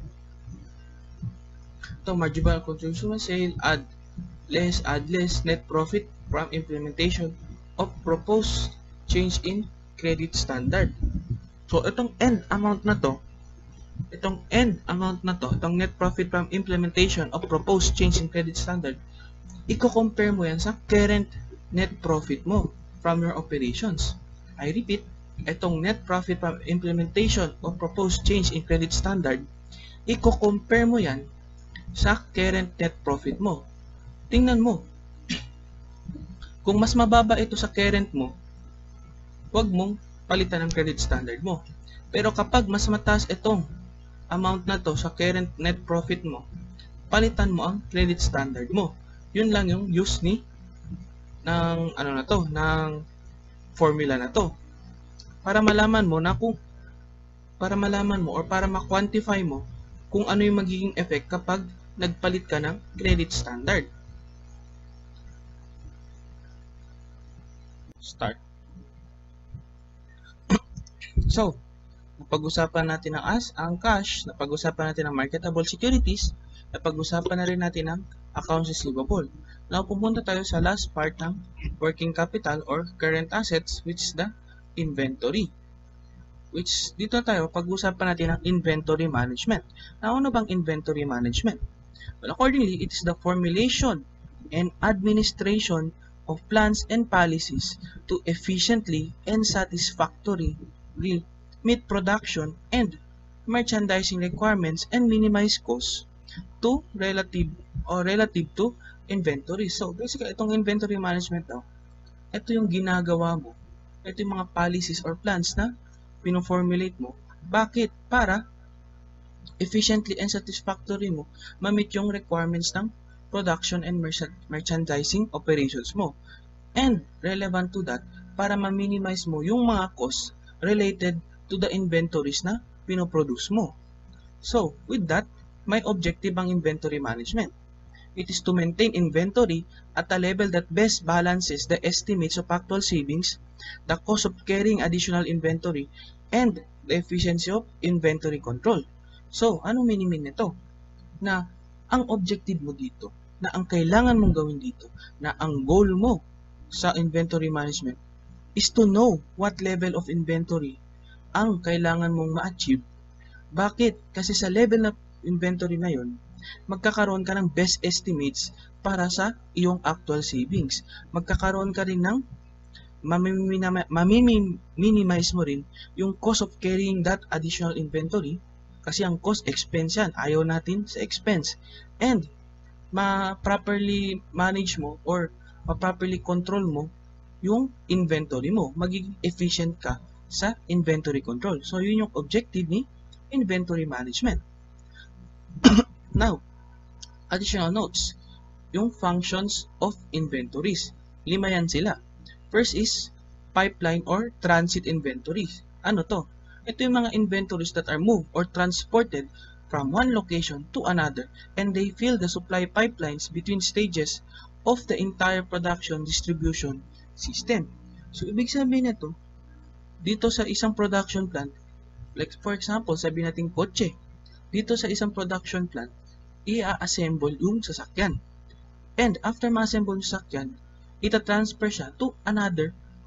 Ito, marginal contribution sale, add less, add less, net profit from implementation of proposed change in credit standard. So, itong end amount na to, itong end amount na to, itong net profit from implementation of proposed change in credit standard, i-compare mo yan sa current net profit mo from your operations. I repeat, itong net profit from implementation of proposed change in credit standard, i-compare mo yan sa current net profit mo. Tingnan mo, kung mas mababa ito sa current mo, huwag mong palitan ng credit standard mo. Pero kapag mas mataas itong amount na to sa current net profit mo, palitan mo ang credit standard mo. Yun lang yung use ni ng ano na to, ng formula na to. Para malaman mo na kung para malaman mo or para ma-quantify mo kung ano yung magiging effect kapag nagpalit ka ng credit standard. Start. So, napag-usapan natin ang as, ang cash, napag-usapan natin ang marketable securities, napag-usapan na rin natin ang accounts receivable. Now, pupunta tayo sa last part ng working capital or current assets, which is the inventory. Which, dito tayo, pag-usapan natin ang inventory management. Now, ano bang inventory management? Well, accordingly, it is the formulation and administration of plans and policies to efficiently and satisfactorily meet production and merchandising requirements and minimize costs to relative or relative to inventory. So basically, itong inventory management daw, ito yung ginagawa mo. Ito yung mga policies or plans na pino-formulate mo. Bakit? Para efficiently and satisfactory mo ma-meet yung requirements ng production and merchandising operations mo. And relevant to that, para ma-minimize mo yung mga costs related to the inventories na pinoproduce mo. So, with that, may objective ang inventory management. It is to maintain inventory at a level that best balances the estimates of actual savings, the cost of carrying additional inventory, and the efficiency of inventory control. So, anong meaning nito? Na ang objective mo dito, na ang kailangan mong gawin dito, na ang goal mo sa inventory management is to know what level of inventory ang kailangan mong ma-achieve. Bakit? Kasi sa level na inventory na yon, magkakaroon ka ng best estimates para sa iyong actual savings. Magkakaroon ka rin ng mamimi-minimize mo rin yung cost of carrying that additional inventory kasi ang cost expense yan. Ayaw natin sa expense. And ma-properly manage mo or ma-properly control mo yung inventory mo. Magiging efficient ka sa inventory control. So, yun yung objective ni inventory management. Now, additional notes. Yung functions of inventories. Lima yan sila. First is pipeline or transit inventories. Ano to? Ito yung mga inventories that are moved or transported from one location to another and they fill the supply pipelines between stages of the entire production distribution system. So, ibig sabihin nito, dito sa isang production plant, like for example, sabihin natin kotse, dito sa isang production plant, i-assemble yung sasakyan. And after ma-assemble yung sasakyan, ita-transfer siya to another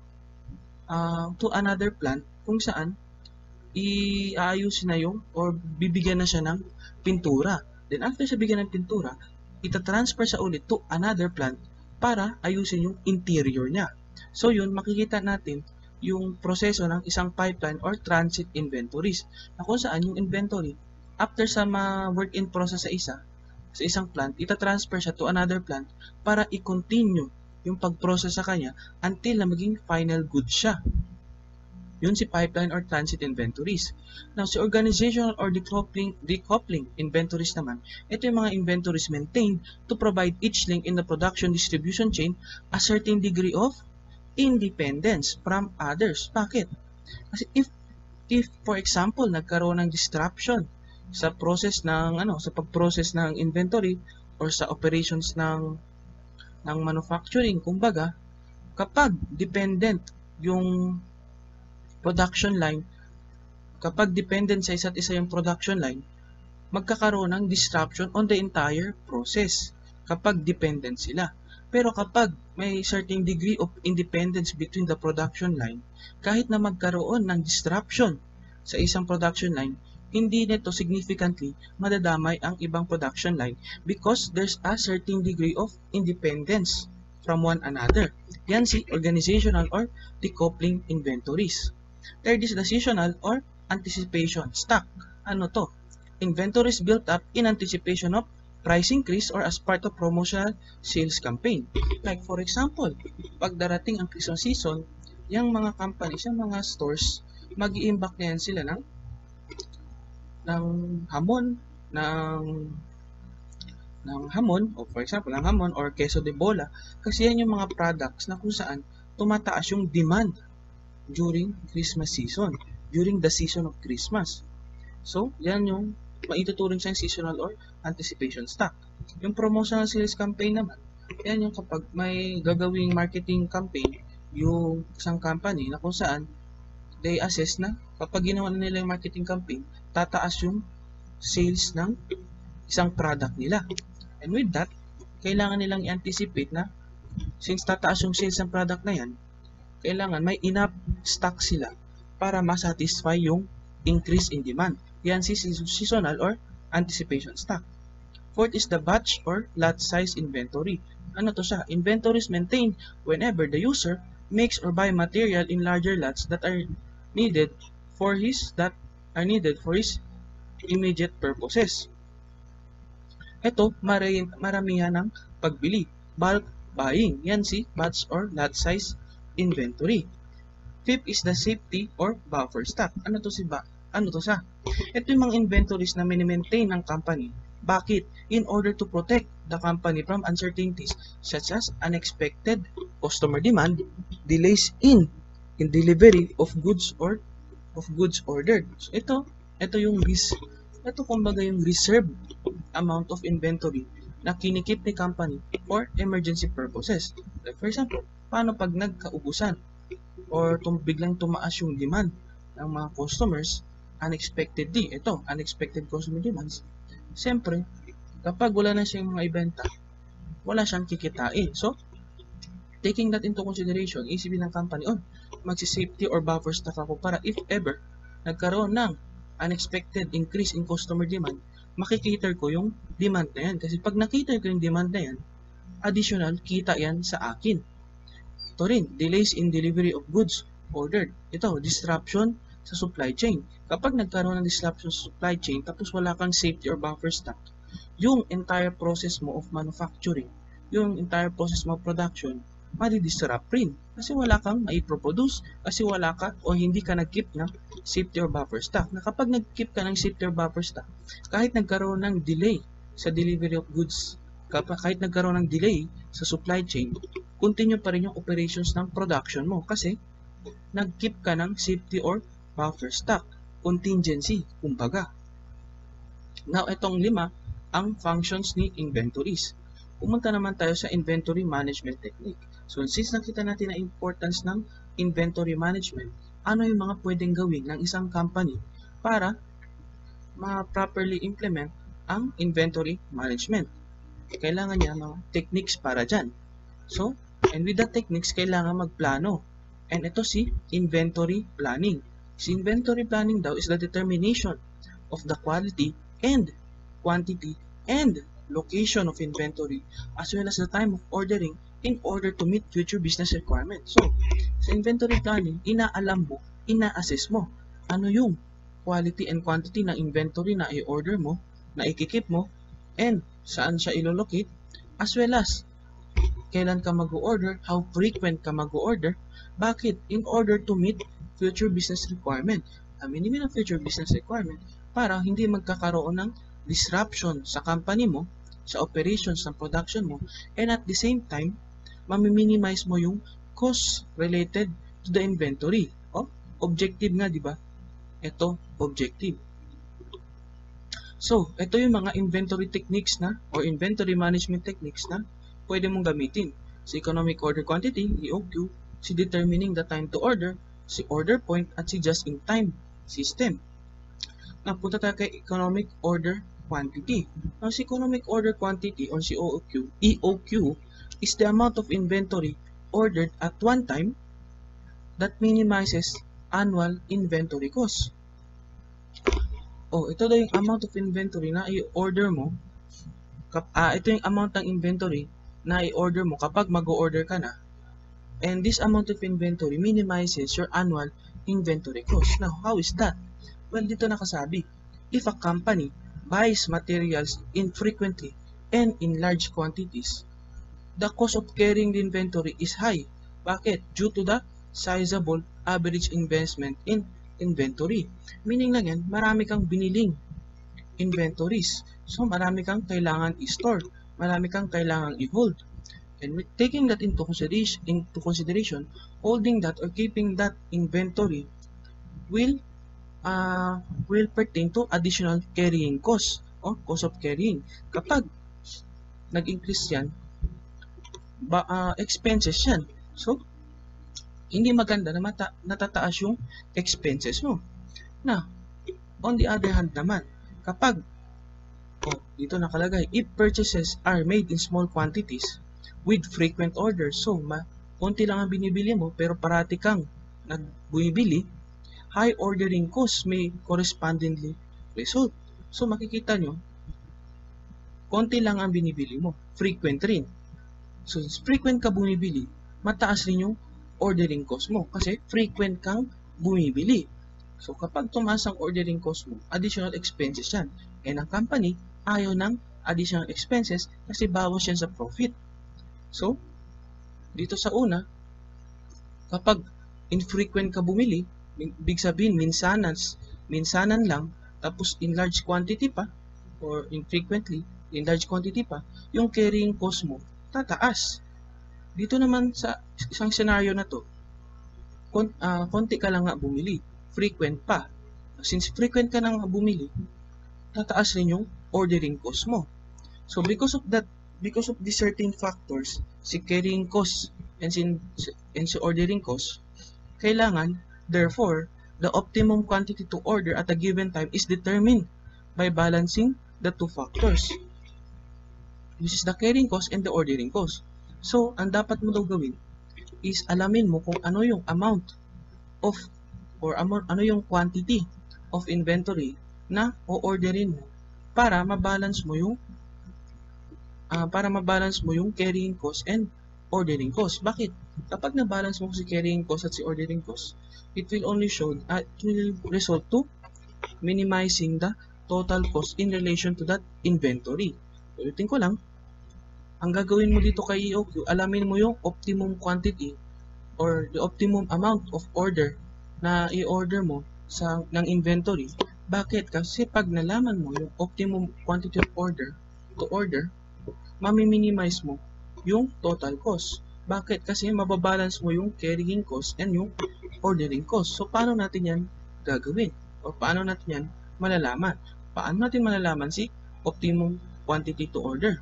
uh, to another plant kung saan i-aayusin na yung or bibigyan na siya ng pintura. Then after siya bigyan ng pintura, ita-transfer siya ulit to another plant para ayusin yung interior niya. So yun, makikita natin yung proseso ng isang pipeline or transit inventories na kung saan yung inventory after sa ma-work in process sa isa sa isang plant, ita-transfer siya to another plant para i-continue yung pag-process sa kanya until na maging final goods siya. Yun si pipeline or transit inventories. Now, si organizational or decoupling, decoupling inventories naman, ito yung mga inventories maintained to provide each link in the production distribution chain a certain degree of independence from others. Bakit? Kasi if, if for example, nagkaroon ng disruption sa process ng, ano, sa pag-process ng inventory or sa operations ng, ng manufacturing, kumbaga, kapag dependent yung production line, kapag dependent sa isa't isa yung production line, magkakaroon ng disruption on the entire process kapag dependent sila. Pero kapag may certain degree of independence between the production line, kahit na magkaroon ng disruption sa isang production line, hindi nito significantly madadamay ang ibang production line because there's a certain degree of independence from one another. Yan si organizational or decoupling inventories. Third is the seasonal or anticipation stock. Ano to? Inventories built up in anticipation of price increase or as part of promotional sales campaign. Like for example, pag darating ang Christmas season, yung mga companies, yung mga stores, mag-i-imbak na yan sila ng, ng hamon, ng, ng hamon, o for example, ng hamon or queso de bola, kasi yan yung mga products na kung saan tumataas yung demand during Christmas season, during the season of Christmas. So, yan yung maituturing siyang seasonal or anticipation stock. Yung promotional sales campaign naman, yan yung kapag may gagawing marketing campaign yung isang company na kung saan they assess na kapag ginawa na nila yung marketing campaign, tataas yung sales ng isang product nila. And with that, kailangan nilang i-anticipate na since tataas yung sales ng product na yan, kailangan may enough stock sila para masatisfy yung increase in demand. Yan si seasonal or anticipation stock. Fourth is the batch or lot size inventory. Ano to siya? Inventories maintained whenever the user makes or buy material in larger lots that are needed for his that are needed for his immediate purposes. Ito, maramihan ng pagbili. Bulk buying. Yan si batch or lot size inventory. Fifth is the safety or buffer stock. Ano to si ba? Ano to sa? Ito yung mga inventories na mini-maintain ng company. Bakit? In order to protect the company from uncertainties such as unexpected customer demand, delays in in delivery of goods or of goods ordered. So ito, ito yung res, ito kumbaga yung reserve amount of inventory na kinikip ni company for emergency purposes. Like for example, paano pag nagkaubusan or tum biglang tumaas yung demand ng mga customers unexpectedly, ito, unexpected customer demands. Siyempre, kapag wala na siyang mga ibenta, wala siyang kikitain. So, taking that into consideration, isipin ng company, oh, magsi-safety or buffer stock ako para if ever nagkaroon ng unexpected increase in customer demand, makikiter ko yung demand na yan. Kasi pag nakita ko yung demand na yan, additional kita yan sa akin. Ito rin, delays in delivery of goods ordered. Ito, disruption sa supply chain. Kapag nagkaroon ng disruption sa supply chain, tapos wala kang safety or buffer stock, yung entire process mo of manufacturing, yung entire process mo of production, madi-disrupt rin. Kasi wala kang maiproduce, kasi wala ka o hindi ka nag-keep ng safety or buffer stock. Na kapag nag-keep ka ng safety or buffer stock, kahit nagkaroon ng delay sa delivery of goods, kapag kahit nagkaroon ng delay sa supply chain, continue pa rin yung operations ng production mo kasi nag-keep ka ng safety or buffer stock, contingency, kumbaga. Now, itong lima, ang functions ni inventories. Pumunta naman tayo sa inventory management technique. So, since nakita natin ang importance ng inventory management, ano yung mga pwedeng gawin ng isang company para ma-properly implement ang inventory management? Kailangan niya mga techniques para dyan. So, and with the techniques, kailangan magplano. And ito si inventory planning. Si inventory planning daw is the determination of the quality and quantity and location of inventory as well as the time of ordering in order to meet future business requirements. So, sa inventory planning, inaalam mo, ina-assess mo ano yung quality and quantity ng inventory na i-order mo, na ikikip mo, and saan siya ilolocate, as well as kailan ka mag-order, how frequent ka mag-order. Bakit? In order to meet future business requirement. Aminin mo ng future business requirement para hindi magkakaroon ng disruption sa company mo, sa operations ng production mo, and at the same time, mami-minimize mo yung cost related to the inventory. O, objective nga, di ba? Ito, objective. So, ito yung mga inventory techniques na, or inventory management techniques na pwede mong gamitin. Si economic order quantity, E O Q, si determining the time to order, si order point, at si just-in-time system. Napunta tayo kay economic order quantity. Now, si economic order quantity or si E O Q, E O Q is the amount of inventory ordered at one time that minimizes annual inventory cost. Oh, ito daw yung amount of inventory na i-order mo. Kap ah, ito yung amount ng inventory na i-order mo kapag mag-order ka na. And this amount of inventory minimizes your annual inventory cost. Now, how is that? Well, dito nakasabi, if a company buys materials infrequently and in large quantities, the cost of carrying the inventory is high. Bakit? Due to the sizable average investment in inventory. Meaning lang yan, marami kang biniling inventories. So, marami kang kailangan i-store. Marami kang kailangan i-hold. And with taking that into consideration, into consideration, holding that or keeping that inventory will uh, will pertain to additional carrying cost or cost of carrying. Kapag nag-increase yan, ba, uh, expenses yan. So, hindi maganda na mata, natataas yung expenses mo. Now, on the other hand naman, kapag, oh, dito nakalagay, if purchases are made in small quantities with frequent orders, so, ma, konti lang ang binibili mo, pero parati kang nagbibili, high ordering costs may correspondingly result. So, makikita nyo, konti lang ang binibili mo, frequent rin. So, since frequent ka bumibili, mataas rin yung ordering cost mo kasi frequent kang bumibili. So, kapag tumaas ang ordering cost mo, additional expenses yan. And ang company, ayaw ng additional expenses kasi bawas yan sa profit. So, dito sa una, kapag infrequent ka bumili, big sabihin, minsanan, minsanan lang, tapos in large quantity pa, or infrequently, in large quantity pa, yung carrying cost mo, tataas. Dito naman sa isang scenario na to, kon, uh, konti ka lang nga bumili, frequent pa. Since frequent ka lang nga bumili, tataas rin yung ordering cost mo. So because of that, because of these certain factors, si carrying cost and si, and si ordering cost, kailangan, therefore, the optimum quantity to order at a given time is determined by balancing the two factors, which is the carrying cost and the ordering cost. So, ang dapat mo daw gawin is alamin mo kung ano yung amount of or amount, ano yung quantity of inventory na o-orderin mo para mabalance mo yung uh, para mabalance mo yung carrying cost and ordering cost. Bakit? Kapag na-balance mo si carrying cost at si ordering cost, it will only show uh, it will result to minimizing the total cost in relation to that inventory. Ulitin ko lang, ang gagawin mo dito kay E O Q, alamin mo yung optimum quantity or the optimum amount of order na i-order mo sa ng inventory. Bakit? Kasi pag nalaman mo yung optimum quantity of order to order, mami-minimize mo yung total cost. Bakit? Kasi mababalance mo yung carrying cost and yung ordering cost. So, paano natin yan gagawin? O paano natin yan malalaman? Paano natin malalaman si optimum quantity to order?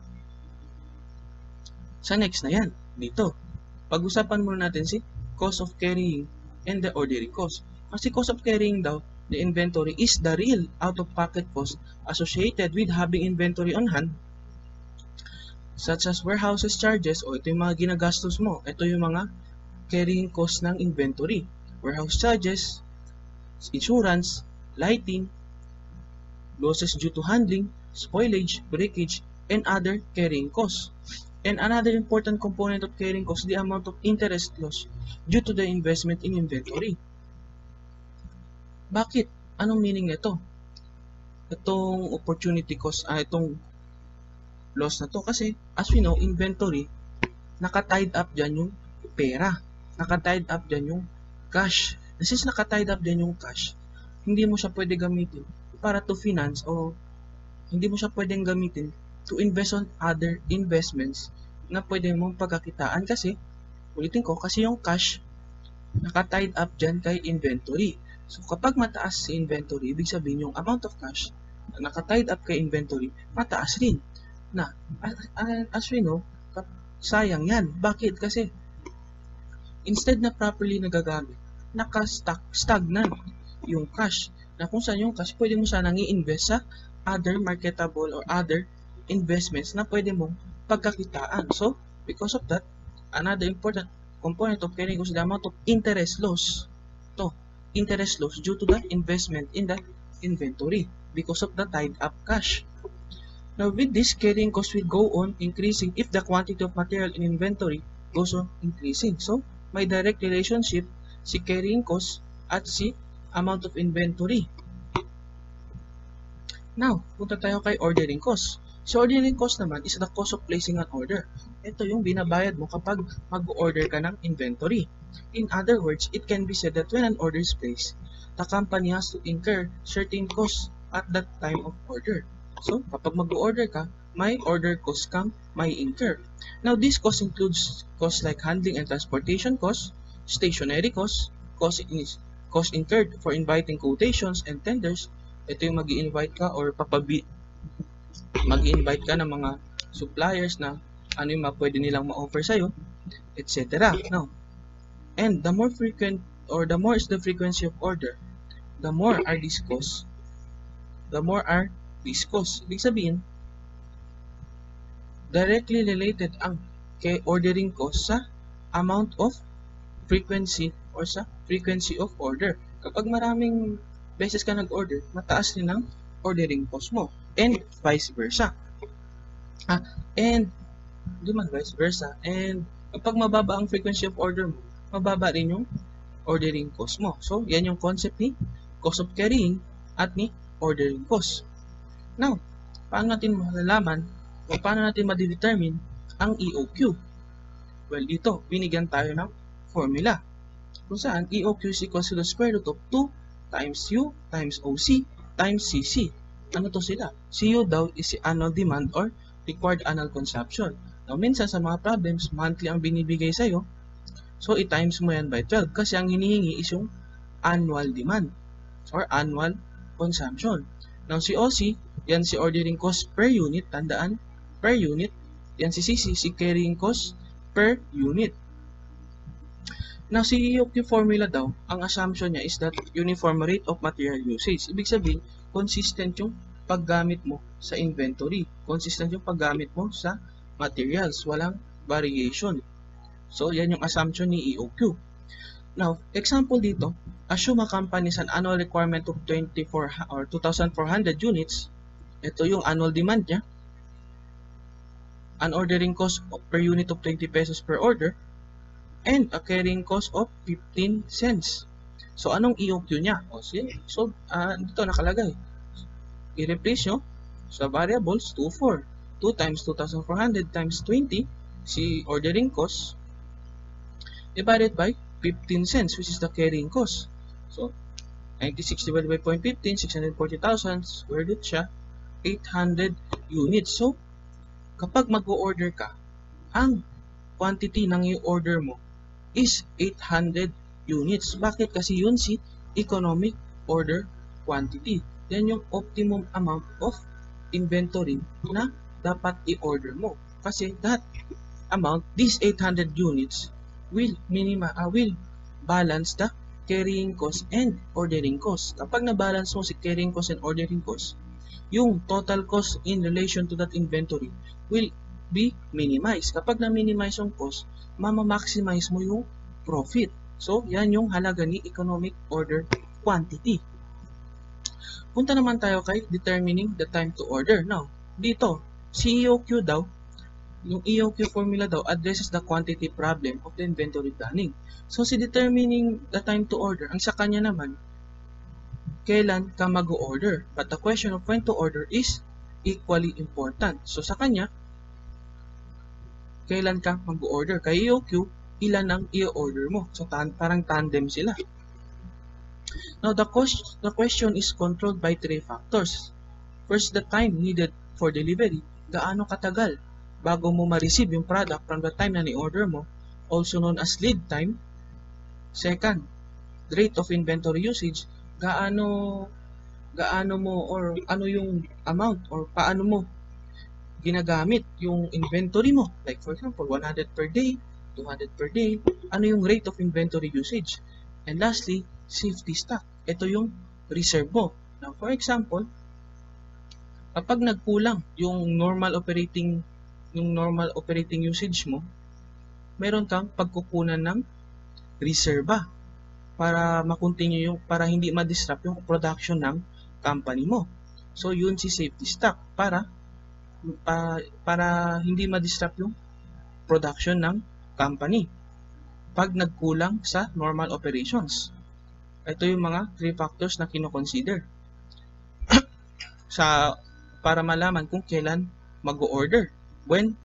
Sa next na yan, dito. Pag-usapan muna natin si cost of carrying and the ordering cost. Kasi cost of carrying daw, the inventory is the real out-of-pocket cost associated with having inventory on hand, such as warehouses charges, o ito yung mga ginagastos mo. Ito yung mga carrying cost ng inventory. Warehouse charges, insurance, lighting, losses due to handling, spoilage, breakage, and other carrying costs. And another important component of carrying costs, the amount of interest loss due to the investment in inventory. Bakit? Anong meaning nito? Itong opportunity cost, ah, itong loss na to. Kasi, as we know, inventory, naka-tied up dyan yung pera. Naka-tied up dyan yung cash. And since naka-tied up dyan yung cash, hindi mo siya pwede gamitin para to finance o hindi mo siya pwedeng gamitin to invest on other investments na pwede mong pagkakitaan kasi, ulitin ko, kasi yung cash naka-tied up dyan kay inventory. So, kapag mataas si inventory, ibig sabihin yung amount of cash na naka-tied up kay inventory, mataas rin. Na, as we know, sayang yan. Bakit? Kasi, instead na properly nagagamit, naka-stagnant yung cash. Na kung saan yung cash, pwede mo sanang i-invest sa other marketable or other investments na pwede mong pagkakitaan. So, because of that, another important component of carrying cost is the amount of interest loss. To, interest loss due to the investment in the inventory because of the tied up cash. Now, with this, carrying cost will go on increasing if the quantity of material in inventory goes on increasing. So, may direct relationship si carrying cost at si amount of inventory. Now, punta tayo kay ordering cost. So, ordering cost naman is the cost of placing an order. Ito yung binabayad mo kapag mag-order ka ng inventory. In other words, it can be said that when an order is placed, the company has to incur certain costs at that time of order. So, kapag mag-order ka, may order cost kang may incur. Now, this cost includes costs like handling and transportation costs, stationery costs, cost, in, cost incurred for inviting quotations and tenders. Ito yung mag-i-invite ka or papabi mag-i-invite ka ng mga suppliers na ano yung pwede nilang ma-offer sa'yo, et cetera. Now, and the more frequent or the more is the frequency of order, the more are these costs, the more are these costs. Ibig sabihin, directly related ang kay ordering cost sa amount of frequency or sa frequency of order. Kapag maraming beses ka nag-order, mataas din ang ordering cost mo. And vice versa. Ah, and demand vice versa. And kapag mababa ang frequency of order mo, mababa rin yung ordering cost mo. So, yan yung concept ni cost of carrying at ni ordering cost. Now, paano natin malalaman o paano natin ma-determine ang E O Q? Well, dito, binigyan tayo ng formula kung saan E O Q is equals to the square root of two times U times O C times C C. Ano to sila? C U daw is annual demand or required annual consumption. Now, minsan sa mga problems, monthly ang binibigay sa'yo. So, i-times mo yan by twelve kasi ang hinihingi is yung annual demand or annual consumption. Now, si O C, yan si ordering cost per unit. Tandaan, per unit. Yan si C C, si carrying cost per unit. Now, si E O Q formula daw, ang assumption niya is that uniform rate of material usage. Ibig sabihin, consistent yung paggamit mo sa inventory. Consistent yung paggamit mo sa materials. Walang variation. So, yan yung assumption ni E O Q. Now, example dito, assume a company has an annual requirement of twenty-four or two thousand four hundred units. Ito yung annual demand niya. An ordering cost per unit of twenty pesos per order and a carrying cost of fifteen cents. So, anong E O Q niya? O, sige, so, uh, dito nakalagay. I-replace nyo sa variables two, four. two times two thousand four hundred times twenty, si ordering cost, divided by fifteen cents, which is the carrying cost. So, ninety-six divided by zero point one five, six hundred forty thousand, square root siya, eight hundred units. So, kapag mag-o-order ka, ang quantity ng i-order mo is eight hundred units. Bakit? Kasi yun si economic order quantity. Yan yung optimum amount of inventory na dapat i-order mo. Kasi that amount, these eight hundred units, will minima, uh, will balance the carrying cost and ordering cost. Kapag na-balance mo si carrying cost and ordering cost, yung total cost in relation to that inventory will be minimized. Kapag na-minimize yung cost, mama-maximize mo yung profit. So, yan yung halaga ni economic order quantity. Punta naman tayo kay determining the time to order. Now, dito, si E O Q daw, yung E O Q formula daw addresses the quantity problem of the inventory planning. So, si determining the time to order, ang sa kanya naman, kailan ka mag-order. But the question of when to order is equally important. So, sa kanya, kailan ka mag-order. Kay E O Q, ilan ang i-order mo. So, tan parang tandem sila. Now, the, the question is controlled by three factors. First, the time needed for delivery. Gaano katagal bago mo ma-receive yung product from the time na ni-order mo, also known as lead time. Second, the rate of inventory usage. Gaano, gaano mo or ano yung amount or paano mo ginagamit yung inventory mo. Like for example, one hundred per day, two hundred per day. Ano yung rate of inventory usage? And lastly, safety stock. Ito yung reserve mo. Now, for example, kapag nagkulang yung normal operating yung normal operating usage mo, meron kang pagkukunan ng reserva para ma-continue yung, para hindi ma-disrupt yung production ng company mo. So, yun si safety stock para pa, para hindi ma-disrupt yung production ng company pag nagkulang sa normal operations. Ito yung mga three factors na kino-consider sa para malaman kung kailan mag-o-order. When